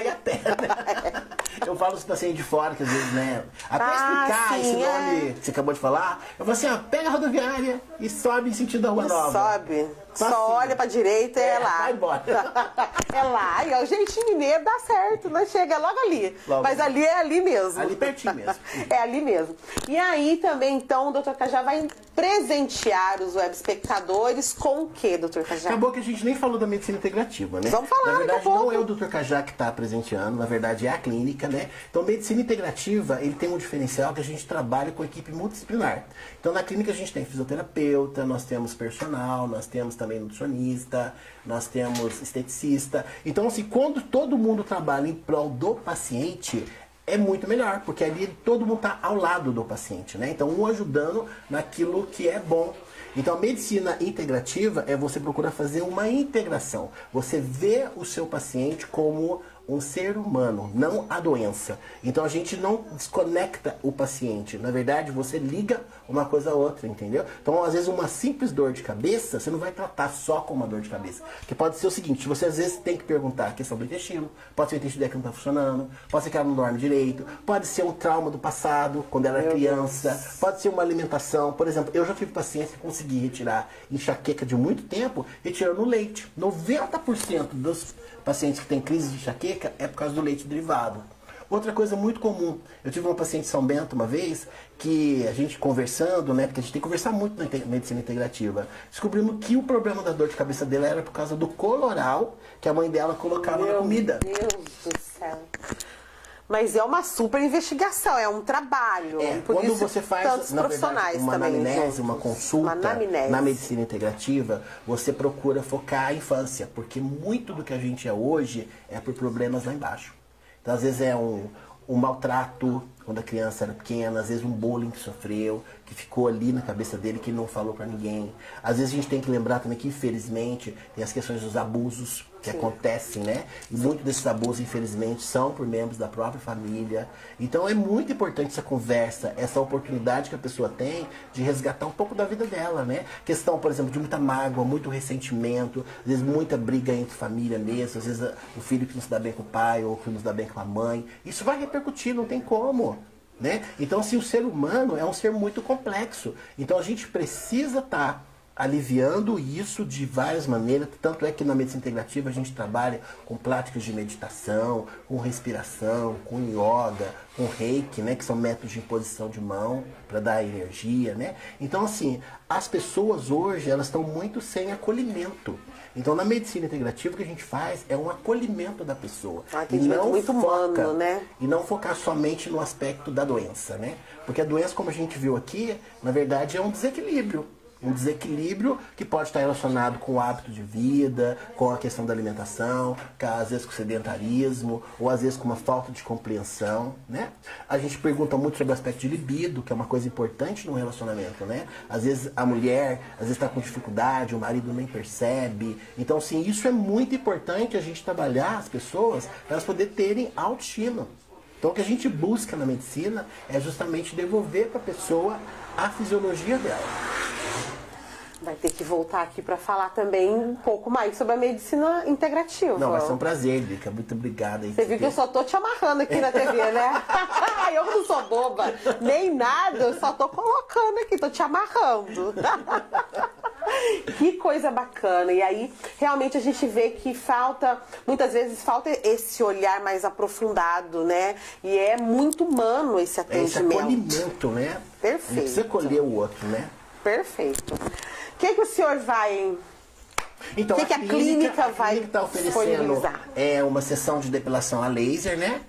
Né? Eu falo isso assim de fora, que às vezes, né? Até explicar sim, esse nome que você acabou de falar, eu falo assim, ó, pega a rodoviária e sobe em sentido da Rua Nova. Sobe. Só olha pra direita e é lá. Vai embora. É lá. E o jeitinho mineiro dá certo, né? Chega logo ali. Mas ali é ali mesmo. Ali pertinho mesmo. É ali mesmo. E aí também, então, o Dr. Cajá vai presentear os web espectadores com o quê, Dr. Cajá? Acabou que a gente nem falou da medicina integrativa, né? Vamos falar, na verdade, daqui a pouco. não é o Dr. Cajá que está presenteando, na verdade é a clínica, né? Então, medicina integrativa, ele tem um diferencial que a gente trabalha com equipe multidisciplinar. Então, na clínica a gente tem fisioterapeuta, nós temos personal, nós temos também nutricionista, nós temos esteticista. Então, assim, quando todo mundo trabalha em prol do paciente, é muito melhor, porque ali todo mundo está ao lado do paciente, né? Então, um ajudando naquilo que é bom. Então, a medicina integrativa é você procurar fazer uma integração. Você vê o seu paciente como um ser humano, não a doença. Então, a gente não desconecta o paciente. Na verdade, você liga uma coisa a outra, entendeu? Então, às vezes, uma simples dor de cabeça, você não vai tratar só com uma dor de cabeça. Que pode ser o seguinte, você às vezes tem que perguntar a questão do intestino, pode ser o intestino dela que não está funcionando, pode ser que ela não dorme direito, pode ser um trauma do passado, quando ela era criança, pode ser uma alimentação. Por exemplo, eu já tive paciente que consegui retirar enxaqueca de muito tempo, retirando leite. 90% dos pacientes que têm crise de enxaqueca é por causa do leite derivado. Outra coisa muito comum, eu tive uma paciente em São Bento uma vez, que a gente conversando, né, porque a gente tem que conversar muito na medicina integrativa, descobrimos que o problema da dor de cabeça dela era por causa do coloral que a mãe dela colocava na comida. Meu Deus do céu. Mas é uma super investigação, é um trabalho. Por quando isso, você faz, tantos na profissionais verdade, uma também anamnese, juntos. uma consulta Uma anamnese. na medicina integrativa, você procura focar a infância, porque muito do que a gente é hoje é por problemas lá embaixo. Então, às vezes é um maltrato quando a criança era pequena, às vezes um bullying que sofreu, que ficou ali na cabeça dele, que ele não falou pra ninguém. Às vezes a gente tem que lembrar também que, infelizmente, tem as questões dos abusos que acontecem, né? E muitos desses abusos, infelizmente, são por membros da própria família. Então é muito importante essa conversa, essa oportunidade que a pessoa tem de resgatar um pouco da vida dela, né? Questão, por exemplo, de muita mágoa, muito ressentimento, às vezes muita briga entre família mesmo, às vezes o filho que não se dá bem com o pai ou que não se dá bem com a mãe. Isso vai repercutir, não tem como. Né? Então, assim, o ser humano é um ser muito complexo. Então, a gente precisa estar aliviando isso de várias maneiras. Tanto é que na medicina integrativa a gente trabalha com práticas de meditação, com respiração, com yoga, com reiki, né? Que são métodos de imposição de mão para dar energia. Né? Então, assim, as pessoas hoje elas estão muito sem acolhimento. Então, na medicina integrativa, o que a gente faz é um acolhimento da pessoa. E não muito humano, né? E não focar somente no aspecto da doença, né? Porque a doença, como a gente viu aqui, na verdade é um desequilíbrio. Um desequilíbrio que pode estar relacionado com o hábito de vida, com a questão da alimentação, às vezes com o sedentarismo, ou às vezes com uma falta de compreensão, né? A gente pergunta muito sobre o aspecto de libido, que é uma coisa importante no relacionamento, né? Às vezes a mulher, às vezes está com dificuldade, o marido nem percebe. Então, sim, isso é muito importante a gente trabalhar as pessoas para elas poderem terem autoestima. Então, o que a gente busca na medicina é justamente devolver para a pessoa a fisiologia dela. Vai ter que voltar aqui para falar também um pouco mais sobre a medicina integrativa. Não, vai ser um prazer, Lica. Muito obrigada. Você viu que eu só tô te amarrando aqui na TV, né? Eu não sou boba, nem nada, eu só tô colocando aqui, tô te amarrando. Que coisa bacana. E aí, realmente a gente vê que falta, muitas vezes falta esse olhar mais aprofundado, né? E é muito humano esse atendimento. Esse acolhimento, né? Perfeito. Não precisa acolher o outro, né? Perfeito. O que o senhor vai... Então, que a clínica vai está oferecendo disponibilizar? Uma sessão de depilação a laser, né?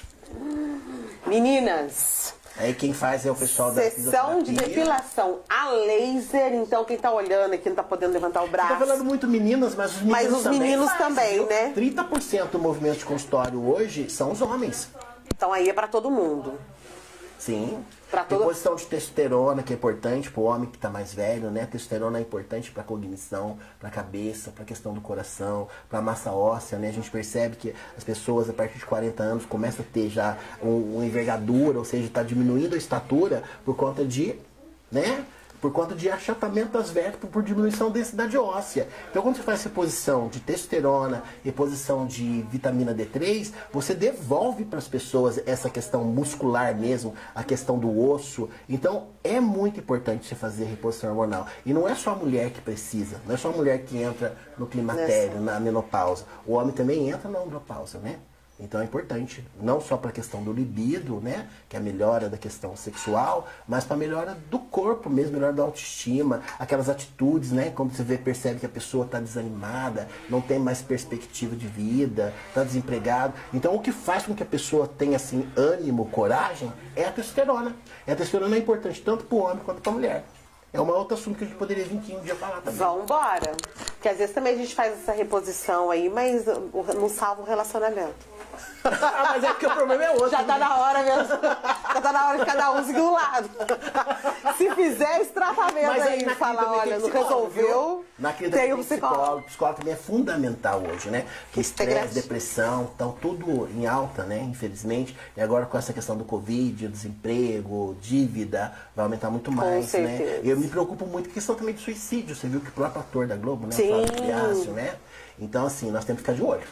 Meninas... Aí quem faz é o pessoal da sessão de depilação a laser. Então quem tá olhando aqui não tá podendo levantar o braço. Tá falando muito meninas, mas os meninos mas os meninos também, né? 30% do movimento de consultório hoje são os homens. Então aí é pra todo mundo. Sim. Pra todo... Reposição de testosterona, que é importante pro homem que tá mais velho, né? Testosterona é importante pra cognição, pra cabeça, pra questão do coração, pra massa óssea, né? A gente percebe que as pessoas a partir de 40 anos começam a ter já uma envergadura, ou seja, tá diminuindo a estatura por conta de, né? Por conta de achatamento das vértebras, por diminuição da densidade óssea. Então, quando você faz reposição de testosterona, reposição de vitamina D3, você devolve para as pessoas essa questão muscular mesmo, a questão do osso. Então, é muito importante você fazer reposição hormonal. E não é só a mulher que precisa, não é só a mulher que entra no climatério, na menopausa. O homem também entra na andropausa, né? Então é importante, não só para a questão do libido, né, que é a melhora da questão sexual, mas para a melhora do corpo mesmo, melhora da autoestima, aquelas atitudes, né, quando você percebe que a pessoa está desanimada, não tem mais perspectiva de vida, está desempregado. Então o que faz com que a pessoa tenha assim ânimo, coragem, é a testosterona. E a testosterona é importante tanto para o homem quanto para a mulher. É uma outra assunto que a gente poderia vir aqui um dia falar também. Vambora. Porque às vezes também a gente faz essa reposição aí, mas não salva o relacionamento. Mas é porque o problema é outro. Já tá na hora mesmo. Já tá na hora de cada um seguir um lado. Se fizer esse tratamento mas aí, falar, olha, não resolveu, na clínica tem um psicólogo. Psicólogo também é fundamental hoje, né? Que estresse, depressão, estão tudo em alta, né? Infelizmente. E agora com essa questão do Covid, desemprego, dívida, vai aumentar muito mais, né? Eu me preocupo muito com a questão também de suicídio. Você viu que o próprio ator da Globo, né? Sim. O Flávio Triássio, né? Então, assim, nós temos que ficar de olho.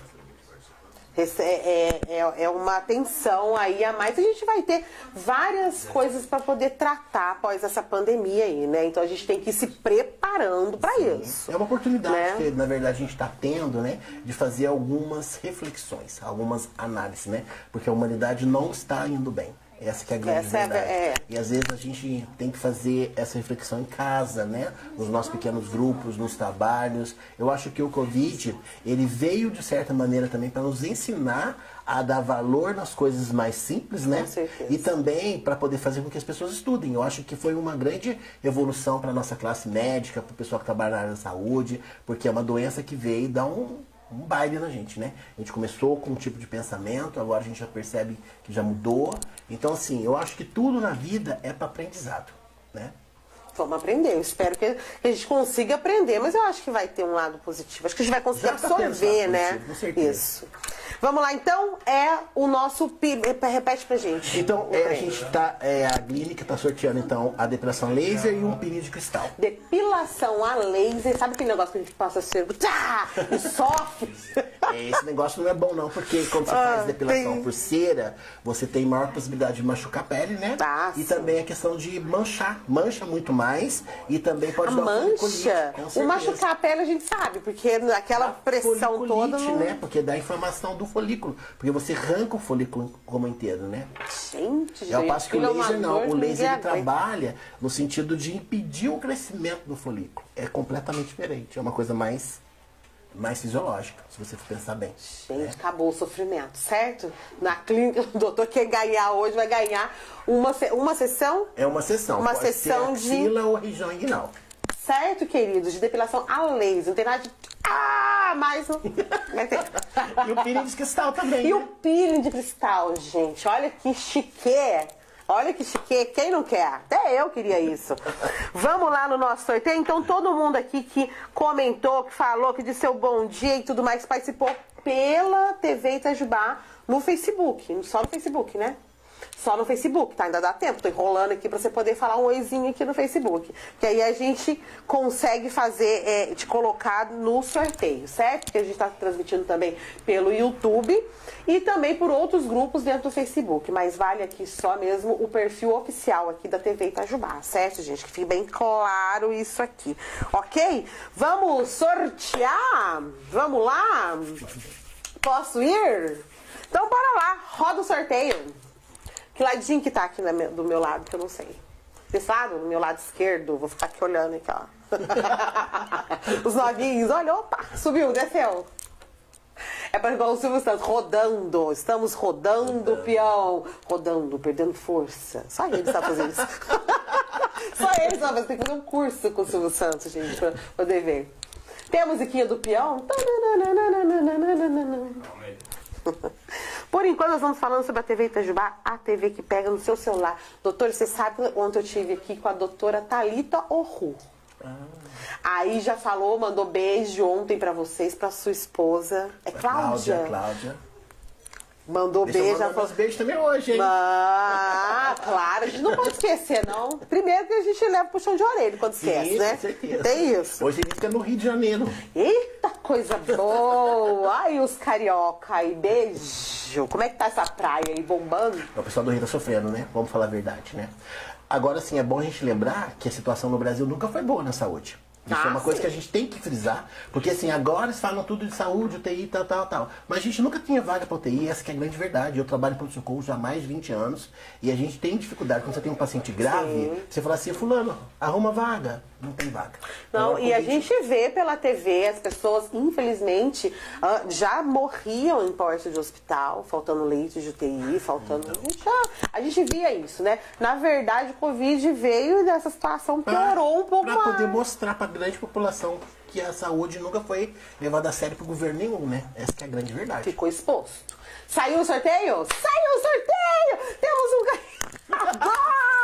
É uma atenção aí a mais. A gente vai ter várias coisas para poder tratar após essa pandemia aí, né? Então a gente tem que ir se preparando para isso. É uma oportunidade, né? Que na verdade a gente está tendo, né? De fazer algumas reflexões, algumas análises, né? Porque a humanidade não está indo bem. Essa que é a grande verdade. E às vezes a gente tem que fazer essa reflexão em casa, né? Nos nossos pequenos grupos, nos trabalhos. Eu acho que o Covid, ele veio de certa maneira também para nos ensinar a dar valor nas coisas mais simples, né? Com certeza. E também para poder fazer com que as pessoas estudem. Eu acho que foi uma grande evolução para nossa classe médica, para o pessoal que trabalha na área da saúde, porque é uma doença que veio e dá um baile na gente, né? A gente começou com um tipo de pensamento, agora a gente já percebe que já mudou. Então, assim, eu acho que tudo na vida é para aprendizado, né? Vamos aprender. Eu espero que a gente consiga aprender, mas eu acho que vai ter um lado positivo. Acho que a gente vai conseguir absorver, né? Positivo, com certeza. Isso. Vamos lá, então, é o nosso repete pra gente. Então, a gente tá, a clínica tá sorteando, então, a depilação laser e um peeling de cristal. Depilação a laser, sabe aquele negócio que a gente passa cerco, tá, e sofre? Esse negócio não é bom não, porque quando você faz depilação por cera, você tem maior possibilidade de machucar a pele, né? Ah, e sim. também a questão de manchar, mancha muito mais e também pode dar mancha? foliculite, O machucar a pele a gente sabe, porque aquela pressão toda não... né? Porque dá inflamação do folículo, porque você arranca o folículo como inteiro, né? Gente, Ao passo que o laser não, o laser ele aguenta. trabalha no sentido de impedir o crescimento do folículo. É completamente diferente, é uma coisa mais fisiológica, se você for pensar bem. Gente, acabou o sofrimento, certo? Na clínica, o doutor quer ganhar hoje, vai ganhar uma sessão? É uma sessão. Uma pode sessão ser axila ou região inguinal. Certo, queridos? De depilação a laser. Não tem nada de... mais um... Vai ter. E o peeling de cristal também. E né? o peeling de cristal, gente. Olha que chique. Olha que chique. Quem não quer? Até eu queria isso. Vamos lá no nosso sorteio. Então, todo mundo aqui que comentou, que falou, que disse seu bom dia e tudo mais, que participou pela TV Itajubá no Facebook. Só no Facebook, né? Só no Facebook, tá? Ainda dá tempo. Tô enrolando aqui pra você poder falar um oizinho aqui no Facebook. Que aí a gente consegue fazer, te colocar no sorteio, certo? Porque a gente tá transmitindo também pelo YouTube e também por outros grupos dentro do Facebook. Mas vale aqui só mesmo o perfil oficial aqui da TV Itajubá, certo, gente? Que fique bem claro isso aqui, ok? Vamos sortear? Vamos lá? Posso ir? Então, bora lá. Roda o sorteio. Que ladinho que tá aqui do meu lado, que eu não sei. Desse lado, do meu lado esquerdo, vou ficar aqui olhando aqui, ó. Os novinhos, olha, opa, subiu, desceu. É para igual o Silvio Santos, rodando, estamos rodando, peão. Rodando, perdendo força. Só ele sabe fazer isso. Só ele sabe fazer, tem que fazer um curso com o Silvio Santos, gente, pra poder ver. Tem a musiquinha do peão? Por enquanto, nós vamos falando sobre a TV Itajubá, a TV que pega no seu celular. Doutor, você sabe ontem eu estive aqui com a doutora Thalita Orru. Aí já falou, mandou beijo ontem pra vocês, pra sua esposa. É Cláudia? Cláudia. Mandou beijo. Ela falou beijo também hoje, hein? Ah, claro, a gente não pode esquecer, não. Primeiro que a gente leva puxão de orelha quando esquece, Sim, né? com certeza. Tem isso. Hoje ele fica no Rio de Janeiro. Eita, coisa boa! Ai, os carioca aí, beijo! Como é que tá essa praia aí, bombando? O pessoal do Rio tá sofrendo, né? Vamos falar a verdade, né? Agora, sim, é bom a gente lembrar que a situação no Brasil nunca foi boa na saúde. Isso é uma coisa sim. que a gente tem que frisar, porque assim, agora eles falam tudo de saúde, UTI, tal. Mas a gente nunca tinha vaga para UTI, essa que é a grande verdade. Eu trabalho em pronto-socorro já há mais de 20 anos e a gente tem dificuldade. Quando você tem um paciente grave, Sim. você fala assim, fulano, arruma vaga. Não tem vaga. Não, Agora, e a Covid, gente vê pela TV, as pessoas, infelizmente, já morriam em porta de hospital, faltando leite de UTI, faltando... A gente via isso, né? Na verdade, o Covid veio dessa situação, piorou um pouco mais. Para poder mostrar para a grande população que a saúde nunca foi levada a sério por governo nenhum, né? Essa que é a grande verdade. Ficou exposto. Saiu o sorteio? Saiu o sorteio! Temos um ganhador!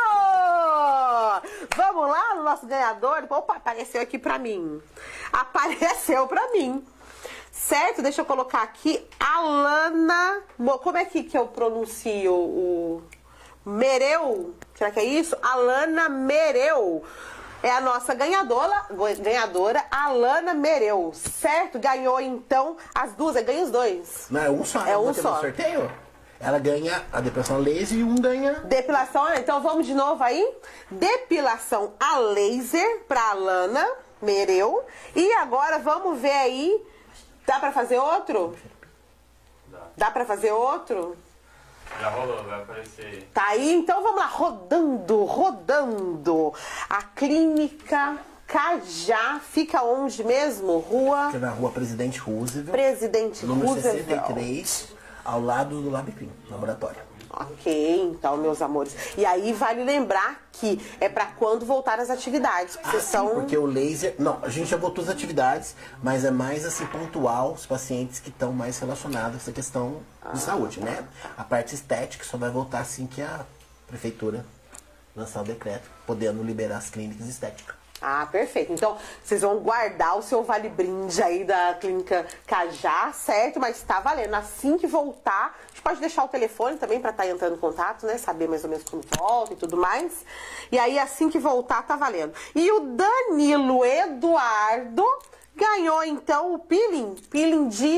Vamos lá no nosso ganhador? Opa, apareceu aqui pra mim. Apareceu pra mim. Certo? Deixa eu colocar aqui. Alana... Como é que eu pronuncio o... Mereu? Será que é isso? Alana Mereu. É a nossa ganhadora, Alana Mereu, certo? Ganhou, então, as duas. Ganha os dois. Não, é um só. É um no só. Sorteio? Ela ganha a depilação laser e um ganha... Depilação, então vamos de novo aí. Depilação a laser pra Alana Mereu. E agora vamos ver aí. Dá pra fazer outro? Dá pra fazer outro? Já rolou, vai aparecer. Tá aí, então vamos lá, rodando. A clínica Cajá fica onde mesmo? Rua Fica na rua Presidente Roosevelt. Presidente número Roosevelt. 63, Ao lado do LabClean, laboratório. Ok, então, meus amores. E aí vale lembrar que é pra quando voltar as atividades. Porque Sim, porque o laser... Não, a gente já voltou as atividades, mas é mais assim pontual os pacientes que estão mais relacionados a essa questão de saúde, né? A parte estética só vai voltar assim que a prefeitura lançar o decreto, podendo liberar as clínicas estéticas. Ah, perfeito. Então, vocês vão guardar o seu vale-brinde aí da Clínica Cajá, certo? Mas tá valendo. Assim que voltar, a gente pode deixar o telefone também para estar entrando em contato, né? Saber mais ou menos quando volta e tudo mais. E aí, assim que voltar, tá valendo. E o Danilo Eduardo ganhou, então, o peeling de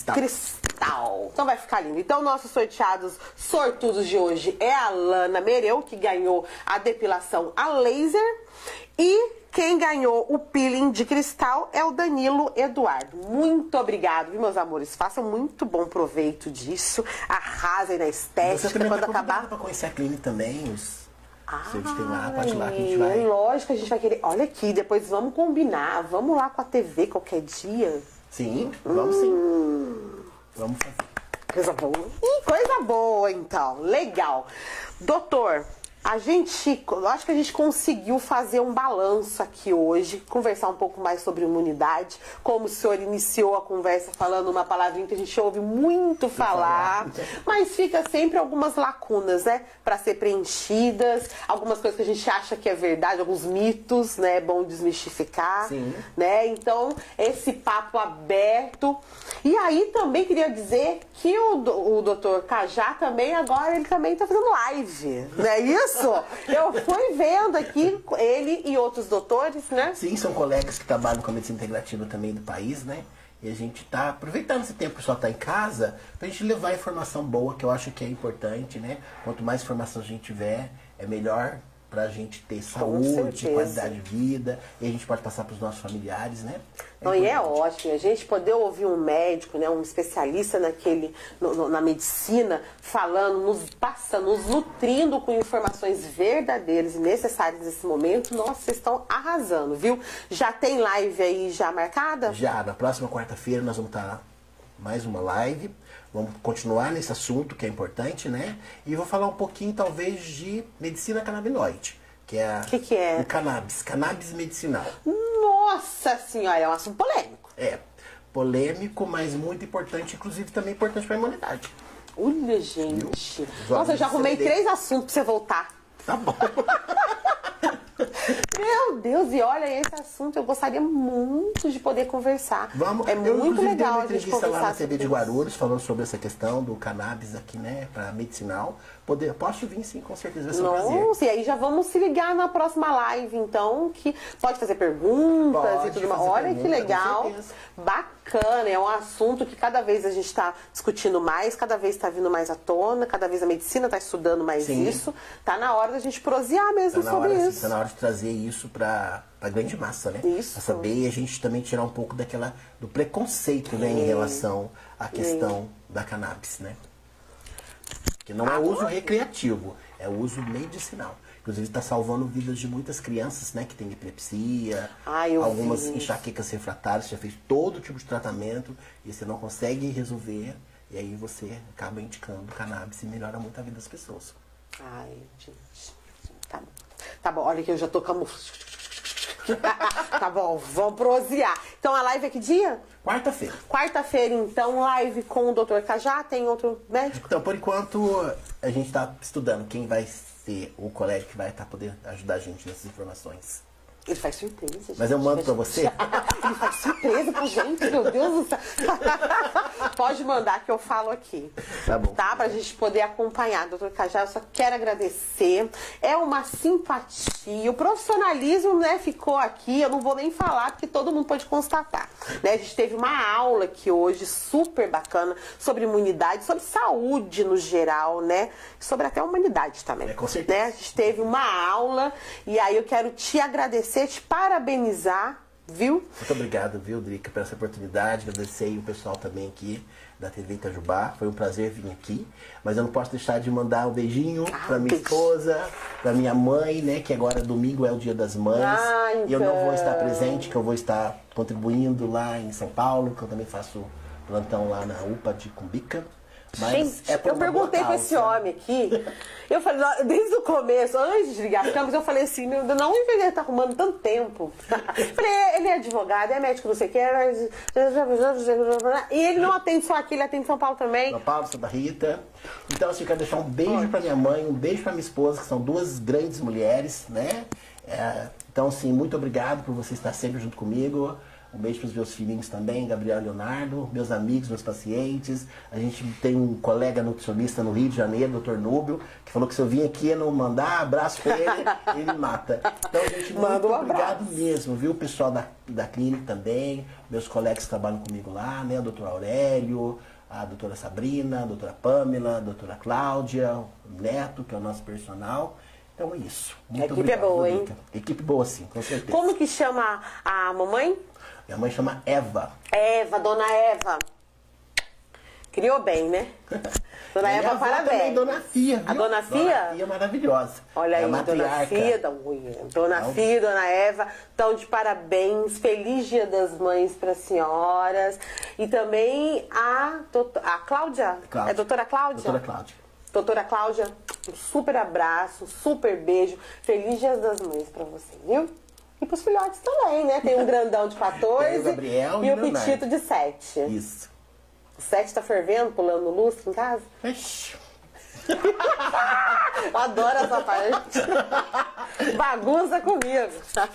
cristal. Então vai ficar lindo. Então, nossos sortudos de hoje é a Lana Mereu, que ganhou a depilação a laser. E quem ganhou o peeling de cristal é o Danilo Eduardo. Muito obrigado, viu, meus amores? Façam muito bom proveito disso. Arrasem na estética. Você também quando tá acabar. Para conhecer a clínica também, os... Se a gente tem lá, pode ir lá que a gente vai. Lógico, a gente vai querer. Olha aqui, depois vamos combinar. Vamos lá com a TV qualquer dia. Sim, vamos sim. Vamos fazer. Coisa boa. Coisa boa, então. Legal. Doutor, eu acho que a gente conseguiu fazer um balanço aqui hoje, conversar um pouco mais sobre imunidade, como o senhor iniciou a conversa falando uma palavrinha que a gente ouve muito falar, mas fica sempre algumas lacunas, né, para ser preenchidas, algumas coisas que a gente acha que é verdade, alguns mitos, né, é bom desmistificar, Sim. né, então esse papo aberto. E aí também queria dizer que o doutor Cajá também agora, ele também tá fazendo live, não é isso? Eu fui vendo aqui ele e outros doutores, né? Sim, são colegas que trabalham com a medicina integrativa também do país, né? E a gente tá aproveitando esse tempo que o pessoal tá em casa pra gente levar informação boa, que eu acho que é importante, né? Quanto mais informação a gente tiver, é melhor pra gente ter saúde, qualidade de vida, e a gente pode passar pros nossos familiares, né? Não, e é ótimo a gente poder ouvir um médico, né, um especialista na medicina, falando, nos nutrindo com informações verdadeiras e necessárias nesse momento. Nossa, vocês estão arrasando, viu? Já tem live aí já marcada? Já, na próxima quarta-feira nós vamos estar mais uma live. Vamos continuar nesse assunto que é importante, né? E vou falar um pouquinho, talvez, de medicina canabinoide. Que é o cannabis medicinal. Nossa senhora, é um assunto polêmico. É, polêmico, mas muito importante, inclusive também importante para a imunidade. Olha, gente. Nossa, eu já arrumei 3 assuntos para você voltar. Tá bom. Meu Deus, e olha, esse assunto eu gostaria muito de poder conversar. Vamos, é muito legal a gente conversar lá na TV de Guarulhos, isso. falando sobre essa questão do cannabis aqui, né, para medicinal. Posso vir sim, com certeza, vai ser um prazer. Nossa, e aí já vamos se ligar na próxima live, então, que pode fazer perguntas e tudo mais. Olha que legal, bacana, é um assunto que cada vez a gente está discutindo mais, cada vez está vindo mais à tona, cada vez a medicina está estudando mais isso. Tá na hora da gente prosear mesmo sobre isso. Tá na hora de trazer isso para a grande massa, né? Isso. Pra saber e a gente também tirar um pouco do preconceito, né, em relação à questão da cannabis, né? Que não é uso recreativo, é uso medicinal. Inclusive está salvando vidas de muitas crianças, né, que têm epilepsia, algumas enxaquecas refratárias, já fez todo tipo de tratamento e você não consegue resolver, e aí você acaba indicando cannabis e melhora muito a vida das pessoas. Ai, gente. Tá bom, olha que eu já tô Tá bom, vamos prosear. Então a live é que dia? Quarta-feira. Quarta-feira, então, live com o Dr. Cajá. Tem outro médico? Então, por enquanto, a gente tá estudando quem vai ser o colega que vai poder ajudar a gente nessas informações. Ele faz surpresa, gente. Mas eu mando pra você? Ele faz surpresa pra gente, meu Deus do céu. Pode mandar que eu falo aqui. Tá bom. Tá? Pra gente poder acompanhar. Doutor Cajá, eu só quero agradecer. É uma simpatia. O profissionalismo, né, ficou aqui. Eu não vou nem falar, porque todo mundo pode constatar. Né? A gente teve uma aula aqui hoje, super bacana, sobre imunidade, sobre saúde no geral, né? Sobre até a humanidade também. Com certeza. Né? A gente teve uma aula e aí eu quero te agradecer, te parabenizar, viu? Muito obrigado, viu, Drica, por essa oportunidade. Agradecer aí o pessoal também aqui da TV Itajubá. Foi um prazer vir aqui. Mas eu não posso deixar de mandar um beijinho pra minha esposa, pra minha mãe, né? Que agora domingo é o Dia das Mães. Então. E eu não vou estar presente, que eu vou estar contribuindo lá em São Paulo, que eu também faço plantão lá na UPA de Cumbica. Mas Gente, é por eu uma perguntei boa pra esse causa. homem aqui, eu falei, desde o começo, antes de desligar as câmeras, eu falei assim, meu Deus, não ele tá arrumando tanto tempo. Falei, ele é advogado, é médico, não sei o que, e ele não atende só aqui, ele atende São Paulo também. São Paulo, Santa Rita. Então, assim, eu quero deixar um beijo pra minha mãe, um beijo pra minha esposa, que são duas grandes mulheres, né? Então, assim, muito obrigado por você estar sempre junto comigo. Um beijo para os meus filhinhos também, Gabriel e Leonardo, meus amigos, meus pacientes. A gente tem um colega nutricionista no Rio de Janeiro, Dr. Núbio, que falou que se eu vim aqui não mandar abraço para ele, ele mata. Então, gente, muito obrigado mesmo, viu? O pessoal da clínica também, meus colegas que trabalham comigo lá, né? O Dr. Aurélio, a doutora Sabrina, a doutora Pamela, a doutora Cláudia, o Neto, que é o nosso personal. Então é isso. Muito a equipe obrigado, é boa, Lolita. hein? Equipe boa, sim, com certeza. Como que chama a mamãe? Minha mãe chama Eva. Eva, dona Eva. Criou bem, né? Dona Minha Eva, avó parabéns. também, Dona Fia, viu? A Dona Fia? Dona Fia maravilhosa. Olha aí, a Dona matriarca. Fia, Dona Fia, Dona Eva, estão de parabéns. Feliz Dia das Mães para as senhoras. E também a Cláudia. Cláudia. É doutora Cláudia? Doutora Cláudia. Doutora Cláudia, um super abraço, um super beijo. Feliz Dia das Mães para você, viu? E pros filhotes também, né? Tem um grandão de 14 Tem o Gabriel e e o o Leonardo. petito de 7. Isso. O 7 tá fervendo, pulando no lustre em casa? Ixi. Eu adoro essa parte. Bagunça comigo.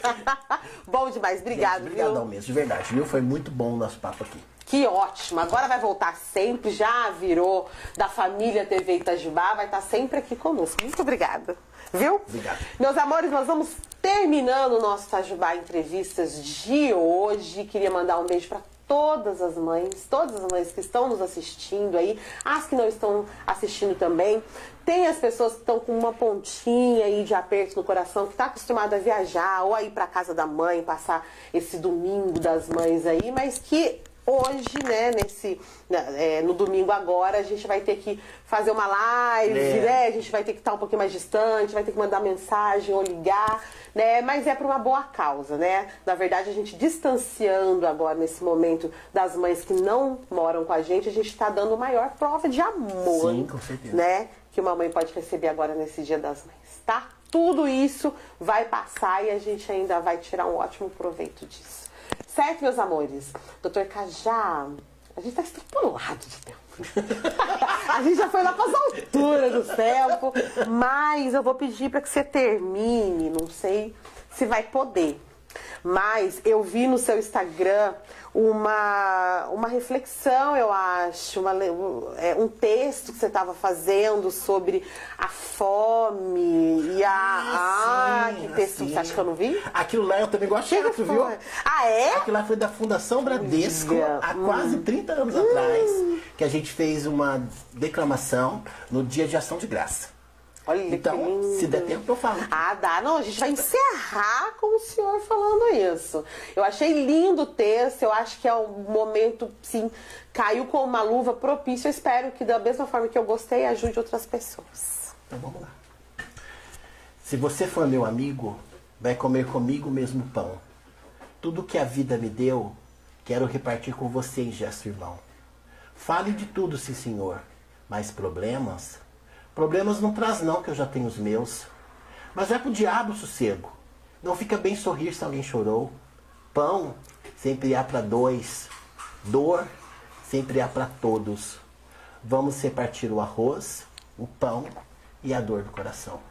Bom demais, obrigado, Gente, viu? obrigadão mesmo, de verdade, viu? Foi muito bom o nosso papo aqui. Que ótimo. Agora vai voltar sempre, já virou da família TV Itajubá, vai estar sempre aqui conosco. Muito obrigada. Viu? Obrigado. Meus amores, nós vamos terminando o nosso Itajubá Entrevistas de hoje. Queria mandar um beijo para todas as mães que estão nos assistindo aí, as que não estão assistindo também. Tem as pessoas que estão com uma pontinha aí de aperto no coração, que está acostumada a viajar ou a ir para casa da mãe, passar esse domingo das mães aí, mas que hoje, né, no domingo agora, a gente vai ter que fazer uma live, né? A gente vai ter que estar um pouquinho mais distante, vai ter que mandar mensagem ou ligar, né? Mas é por uma boa causa, né? Na verdade, a gente distanciando agora, nesse momento, das mães que não moram com a gente está dando maior prova de amor. Sim, com certeza. Né? Que uma mãe pode receber agora nesse Dia das Mães, tá? Tudo isso vai passar e a gente ainda vai tirar um ótimo proveito disso. Certo, meus amores? Doutor Cajá, a gente tá extrapolado de tempo. A gente já foi lá para as alturas do tempo, mas eu vou pedir para que você termine, não sei se vai poder. Mas eu vi no seu Instagram uma reflexão, eu acho, um texto que você estava fazendo sobre a fome e que texto, você acha que eu não vi? Aquilo lá eu também gosto muito, viu? Ah, é? Aquilo lá foi da Fundação Bradesco, há quase 30 anos atrás, que a gente fez uma declamação no Dia de Ação de Graça. Olha, então, se der tempo, eu falo. Ah, dá. Não, a gente vai encerrar com o senhor falando isso. Eu achei lindo o texto, eu acho que é um momento, sim, caiu com uma luva propício. Eu espero que, da mesma forma que eu gostei, ajude outras pessoas. Então, vamos lá. Se você for meu amigo, vai comer comigo o mesmo pão. Tudo que a vida me deu, quero repartir com você em gesto irmão. Fale de tudo, sim, senhor, mas problemas não traz não, que eu já tenho os meus. Mas vai pro diabo o sossego. Não fica bem sorrir se alguém chorou. Pão sempre há para dois. Dor sempre há para todos. Vamos repartir o arroz, o pão e a dor do coração.